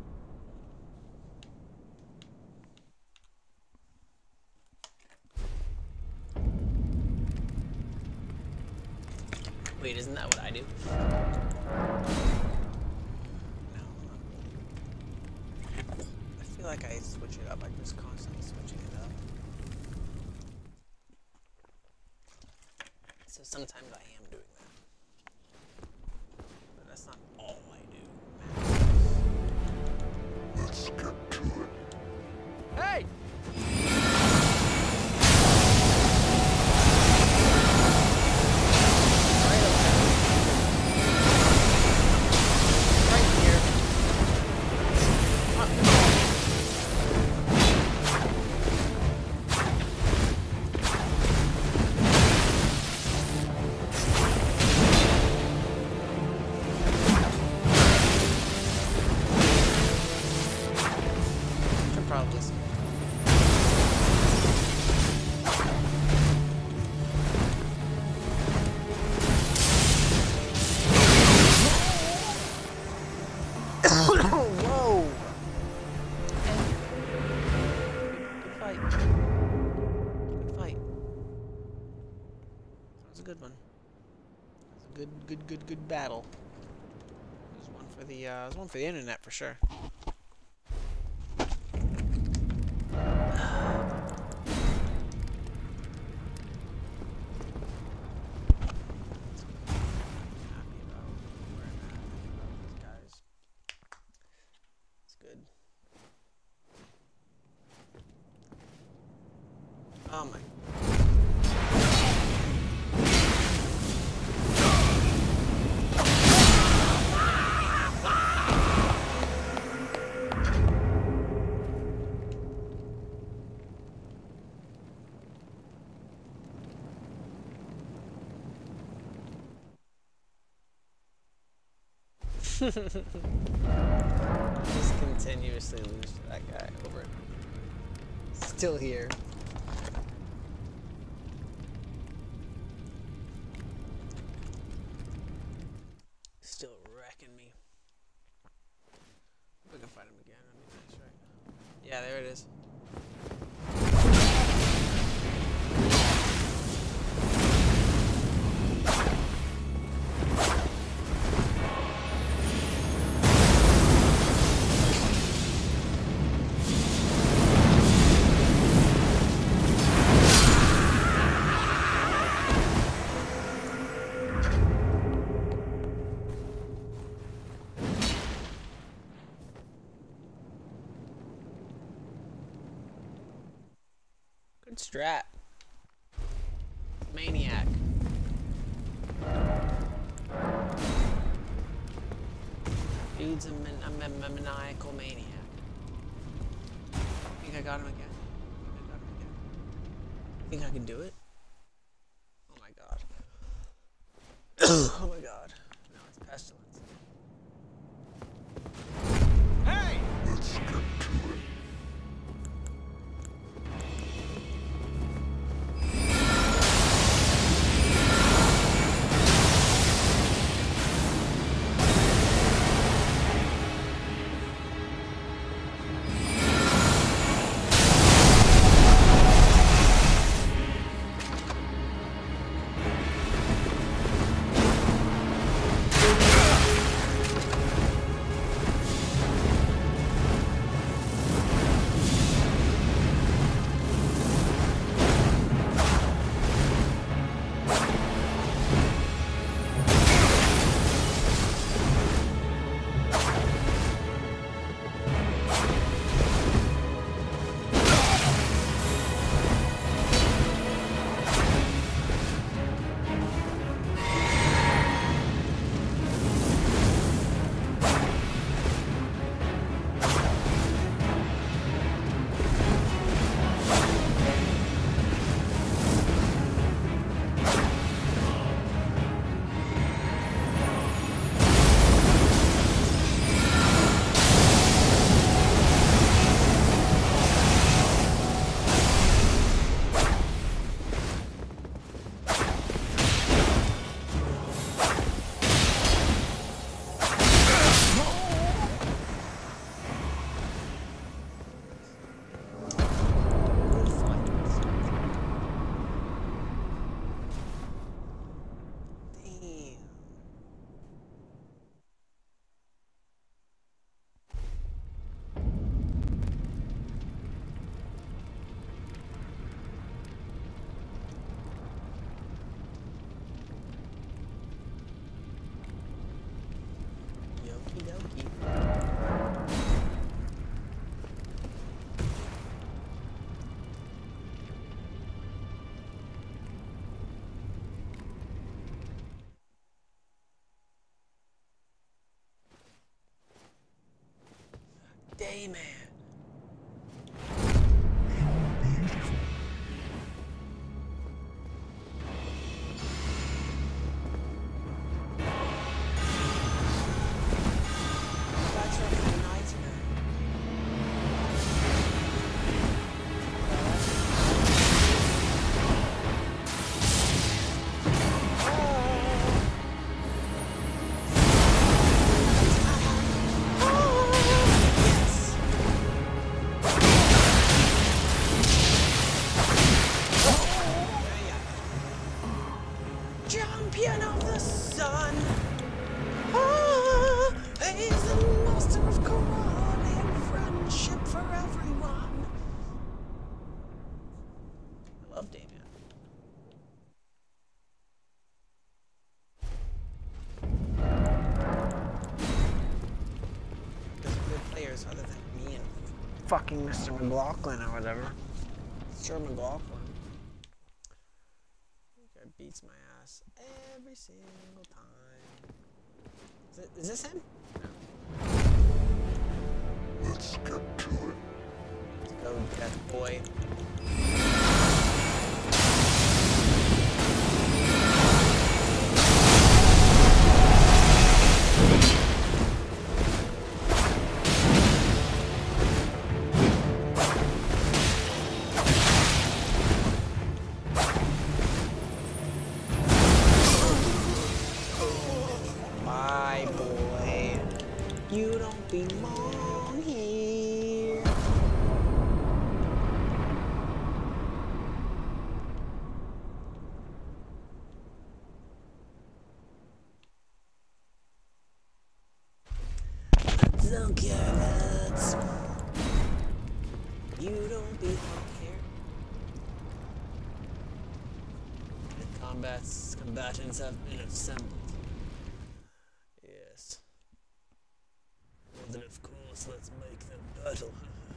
Wait, isn't that what I do? No. I feel like I switch it up. I'm just constantly switching it up. So sometimes I am doing that. But that's not all I do. Let's get to it. Hey! Probably smoke. Whoa! Good fight. Good fight. That was a good one. That was a good, good, good, good battle. There's one for the, uh, there's one for the internet for sure. Oh my. Just continuously lose to that guy over it. Still here. Still wrecking me. If I can fight him again, that'd be nice, right? Yeah, there it is. Good strat. Maniac. Dude's a, man a, man a maniacal maniac. Think I got him again? Think I got him again? Think I can do it? Oh my god. Oh my god. No, it's pestilence. Hey! Let's get to it. Damien. That's right, the nightmare. Champion of the sun. Ah, he's the master of karate and friendship for everyone. I love Damien. There's good players other than me and fucking Mister McLaughlin or whatever. Sir McLaughlin. Guy beats my ass every single time. Is, it, is this him? Let's get to it. Let's go, Death Boy. Bye, boy. You don't belong here. Don't care that's you don't belong here. The combats combatants have been assembled. Yes. Well then of course let's make them battle.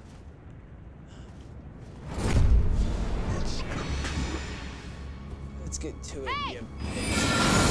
Let's get to it. Let's get to it, you bitch.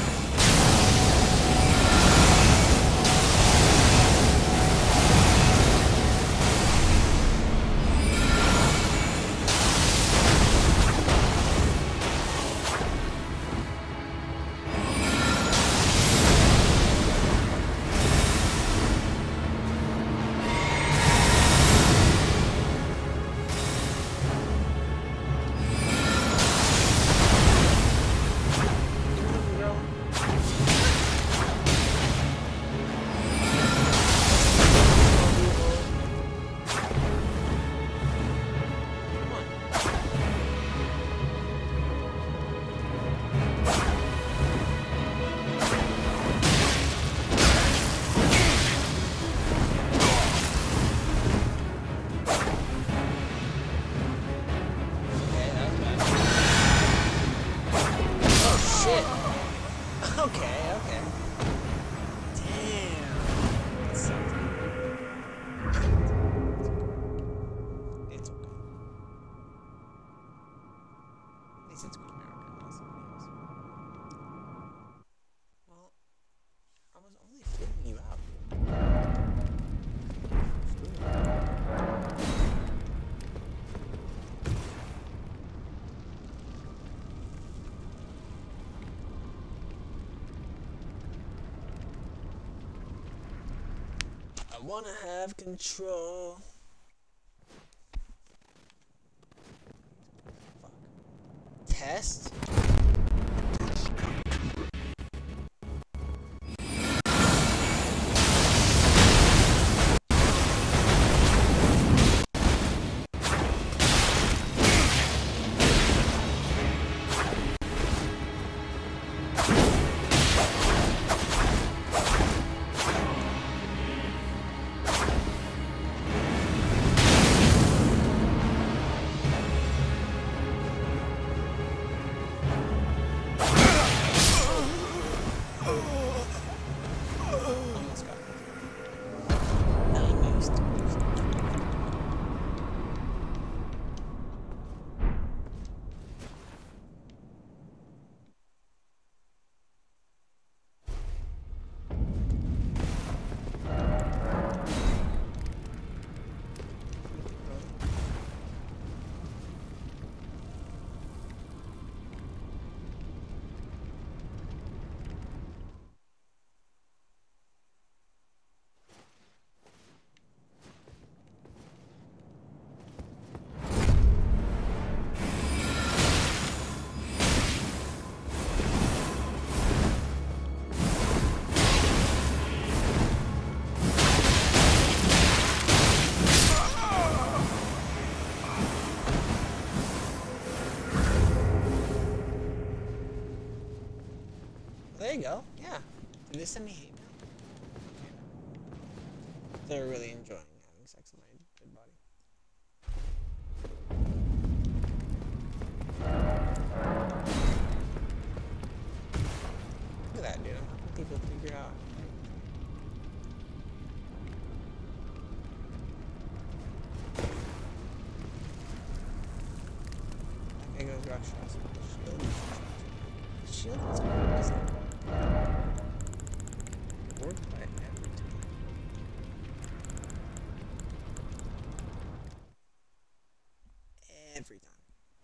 Okay, okay. Damn. That's something. It's okay. At least it's good American, not somebody else. Well, I was only filming you out. I wanna have control. Fuck. Test? There you go. Yeah. Did they send me hate mail? They're really enjoying having sex with my dead body. Look at that, dude. I'm helping people figure out. That guy goes rock shots with the shield. The shield is cool, isn't it? Worked by every time. Every time.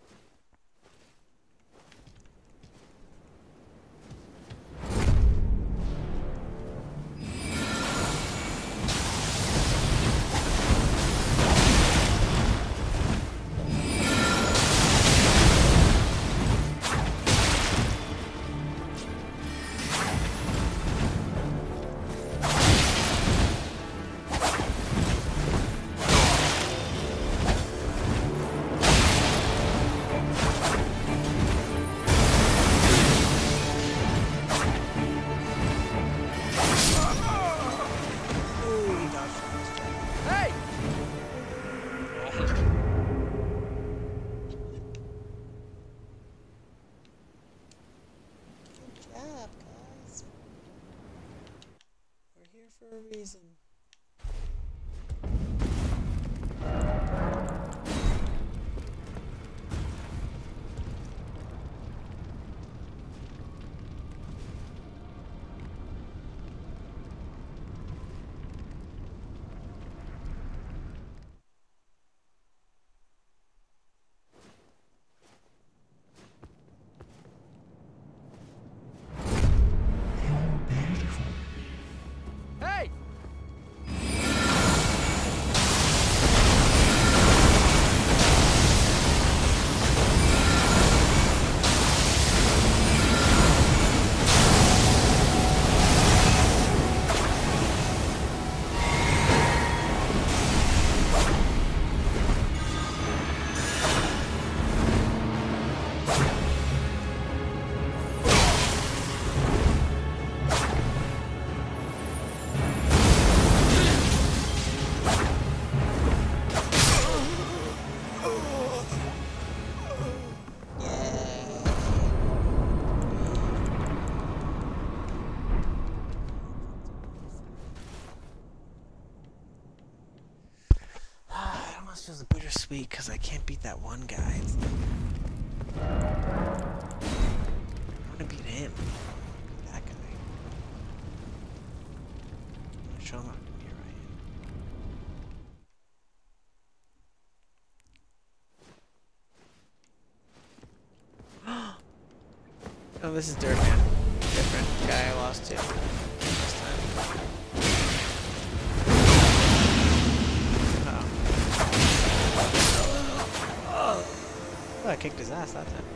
For a reason. Hey! Feels bittersweet because I can't beat that one guy. It's like, I want to beat him. That guy. I'm gonna show him how demure I am. Oh, this is Dirtman. Different guy I lost to this time. Oh, I kicked his ass that time.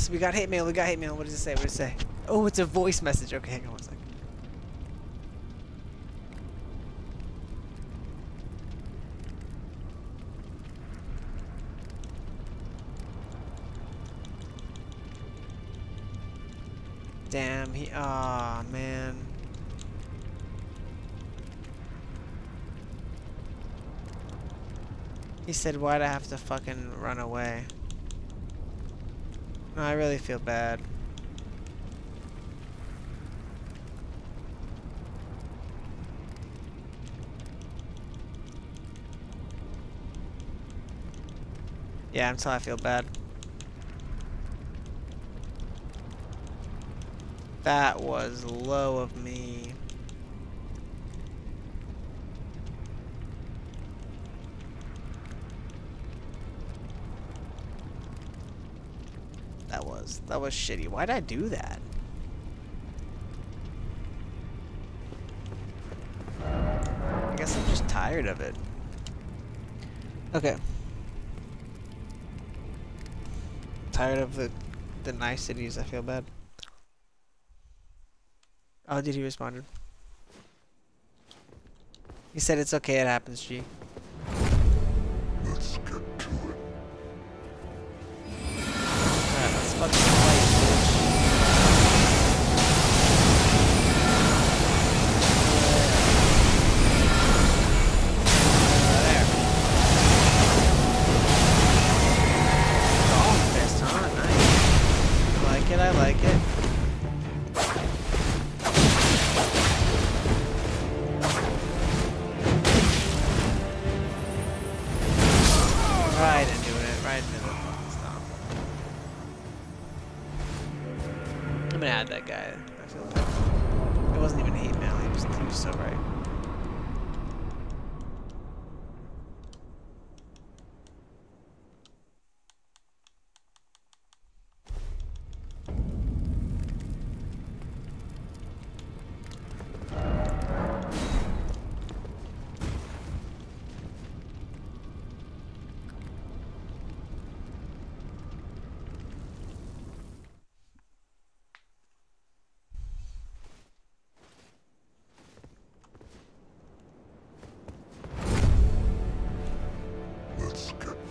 Yes, we got hate mail. We got hate mail. What does it say? What does it say? Oh, it's a voice message. Okay, hang on one second. Damn, he. Aw, man. He said, why'd I have to fucking run away? No, I really feel bad. Yeah, until I feel bad. That was low of me. That was, that was shitty. Why'd I do that? I guess I'm just tired of it. Okay. Tired of the, the niceties, I feel bad. Oh, did he responded? He said it's okay, it happens, G. Let's get to it. Alright, let's fucking fight, bitch. There. Oh, fist, huh? Nice. I like it, I like it. Right into it, right into the fucking stomp. I'm gonna add that guy. I feel bad. It wasn't even hate mail, he was, he was so right. Let's get to it.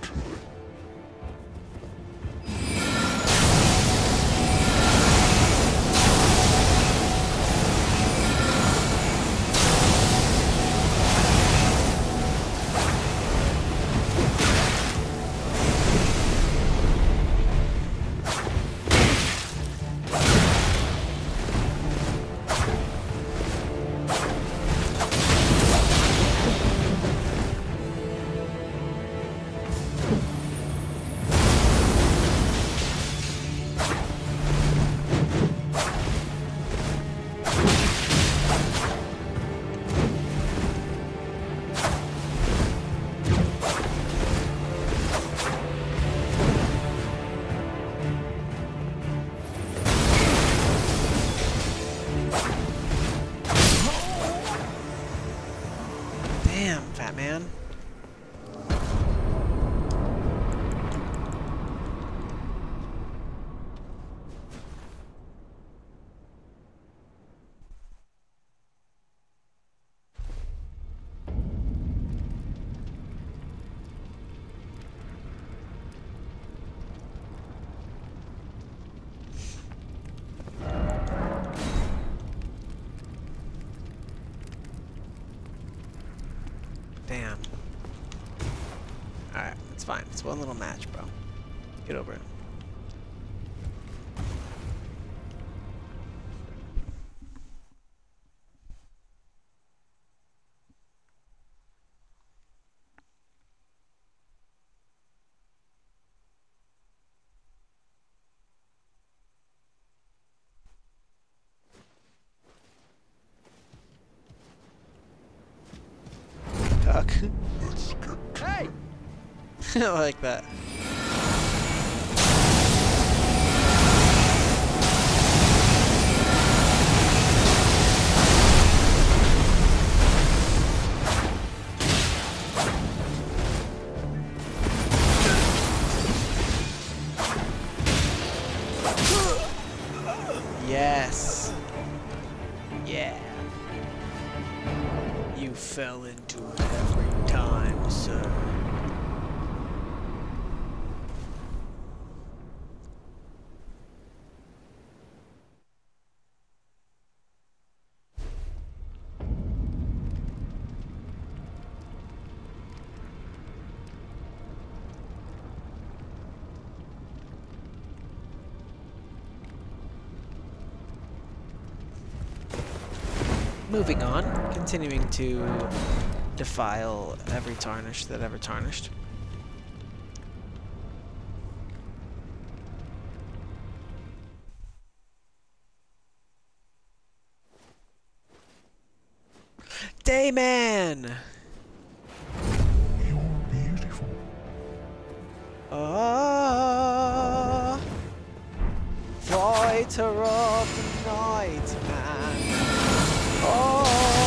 Damn, fat man. Damn. Alright, it's fine. It's one little match, bro. Get over it. Duck. Let's get to Hey! I like that. Yes. Yeah. You fell into it every time, sir. Moving on, continuing to defile every tarnish that ever tarnished. Dayman! You're beautiful. Ah, fighter of the night, man. Oh,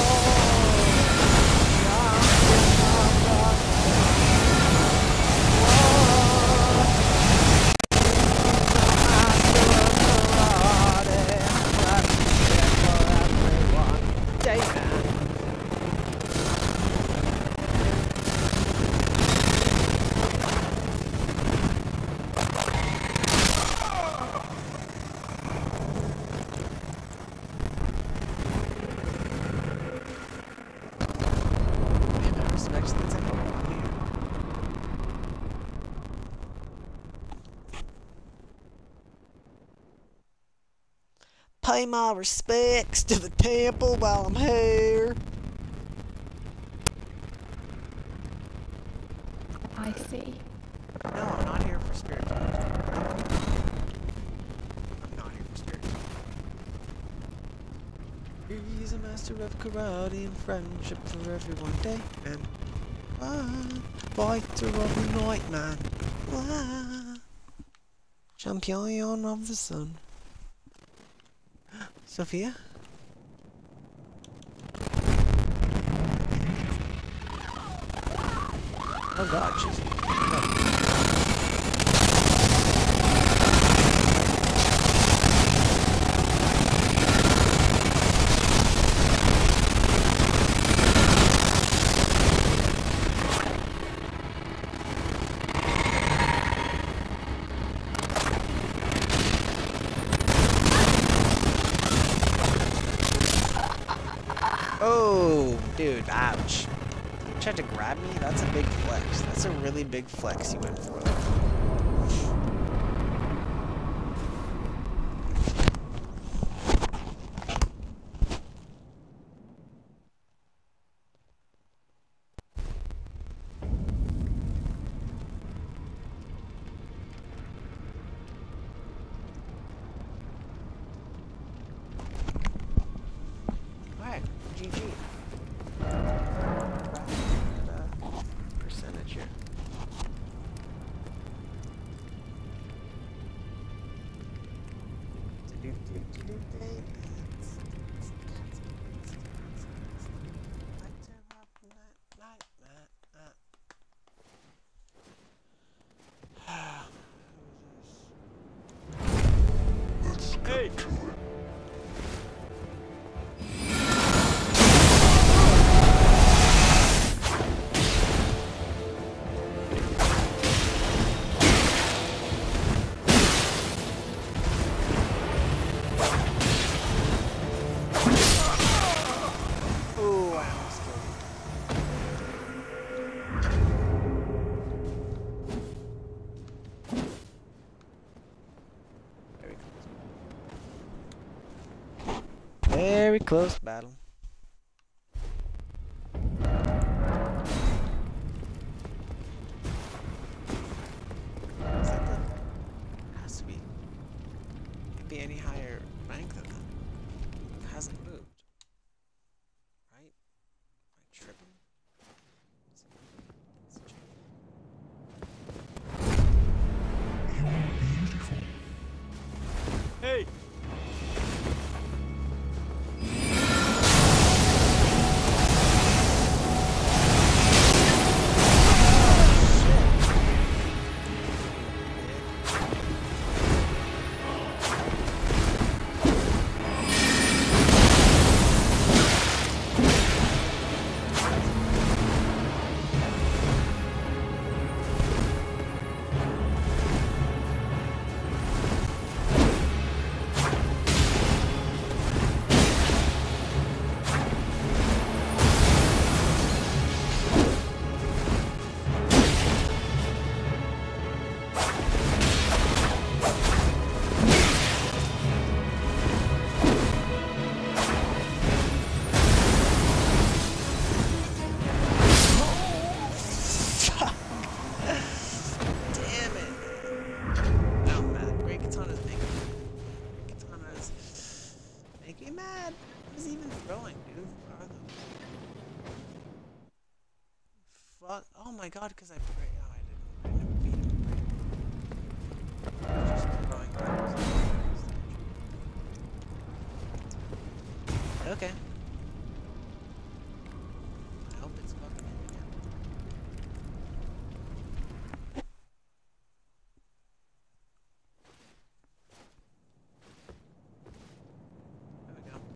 pay my respects to the temple while I'm here. I see. No, I'm not here for spirit times. I'm not here for spirit times. He's a master of karate and friendship for everyone day. And ah, fighter of the night, man. Ah, champion of the sun. Sophia? Oh god, she's... Oh, dude, ouch. You tried to grab me? That's a big flex. That's a really big flex you went for. Alright, G G. Percentage here. Hey! Very close battle. Is that the... Has to be... Can't be any higher rank than that. It hasn't moved. Right? Am I tripping? Is it, is it You're beautiful. Hey! growing, dude? What are those? Fuck. Oh my god, because I prayed. Oh, I didn't. I didn't beat him. It's just growing. Okay. I hope it's fucking him again. There we go.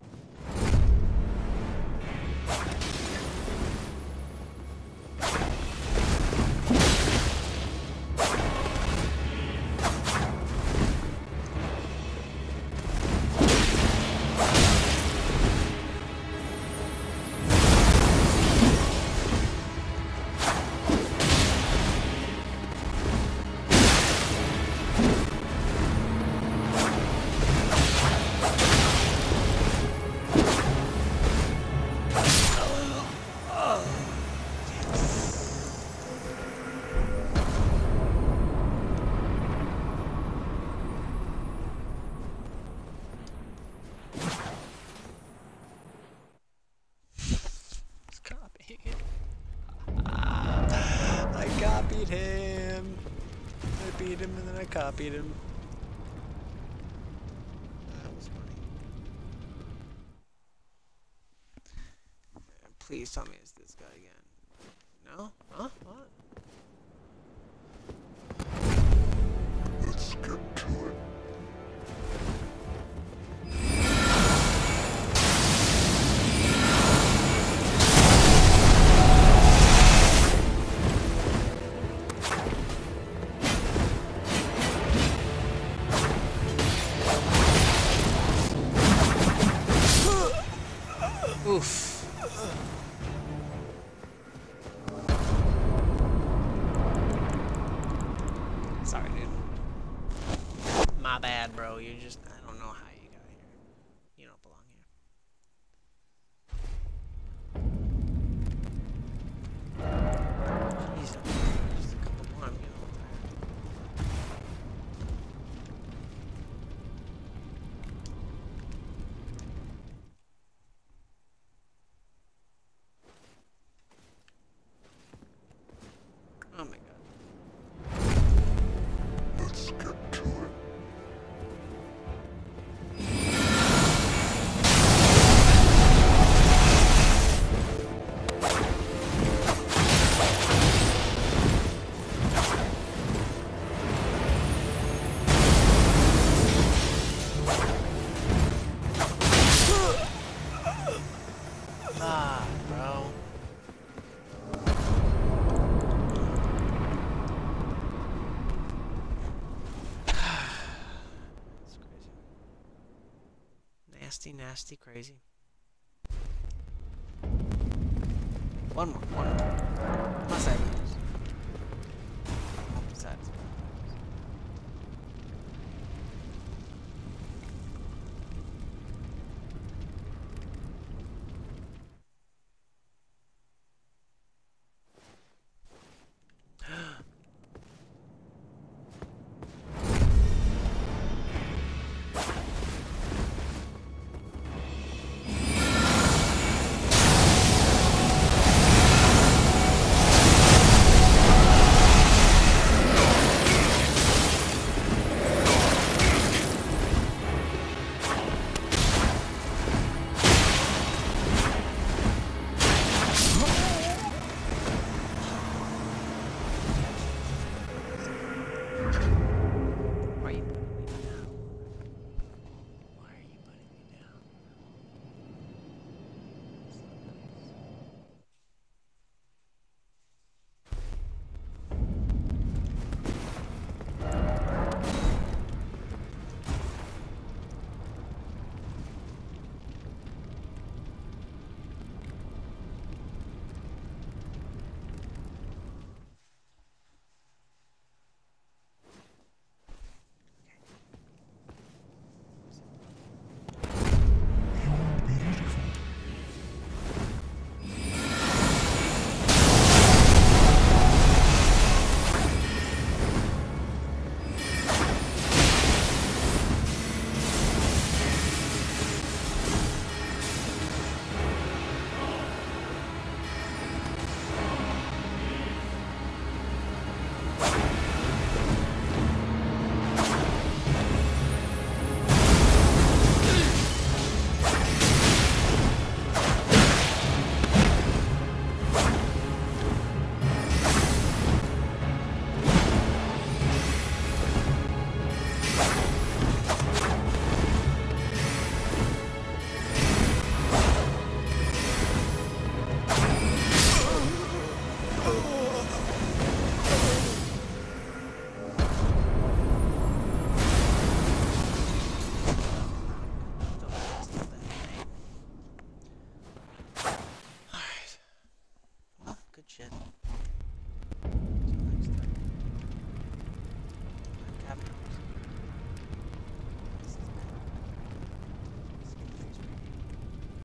I copied him. I beat him and then I copied him. That was funny. Please tell me it's this guy again. No? Huh? What? Let's get to it. Oof. Sorry, dude. My bad, bro. You just, I don't know how you got here. You don't belong here. Jeez, just a couple more. I'm getting a little tired. Oh my god. Let's get to it. Ah, bro. It's crazy. Nasty, nasty, crazy. One more, one more. Unless I lose. I'll be satisfied. Shit.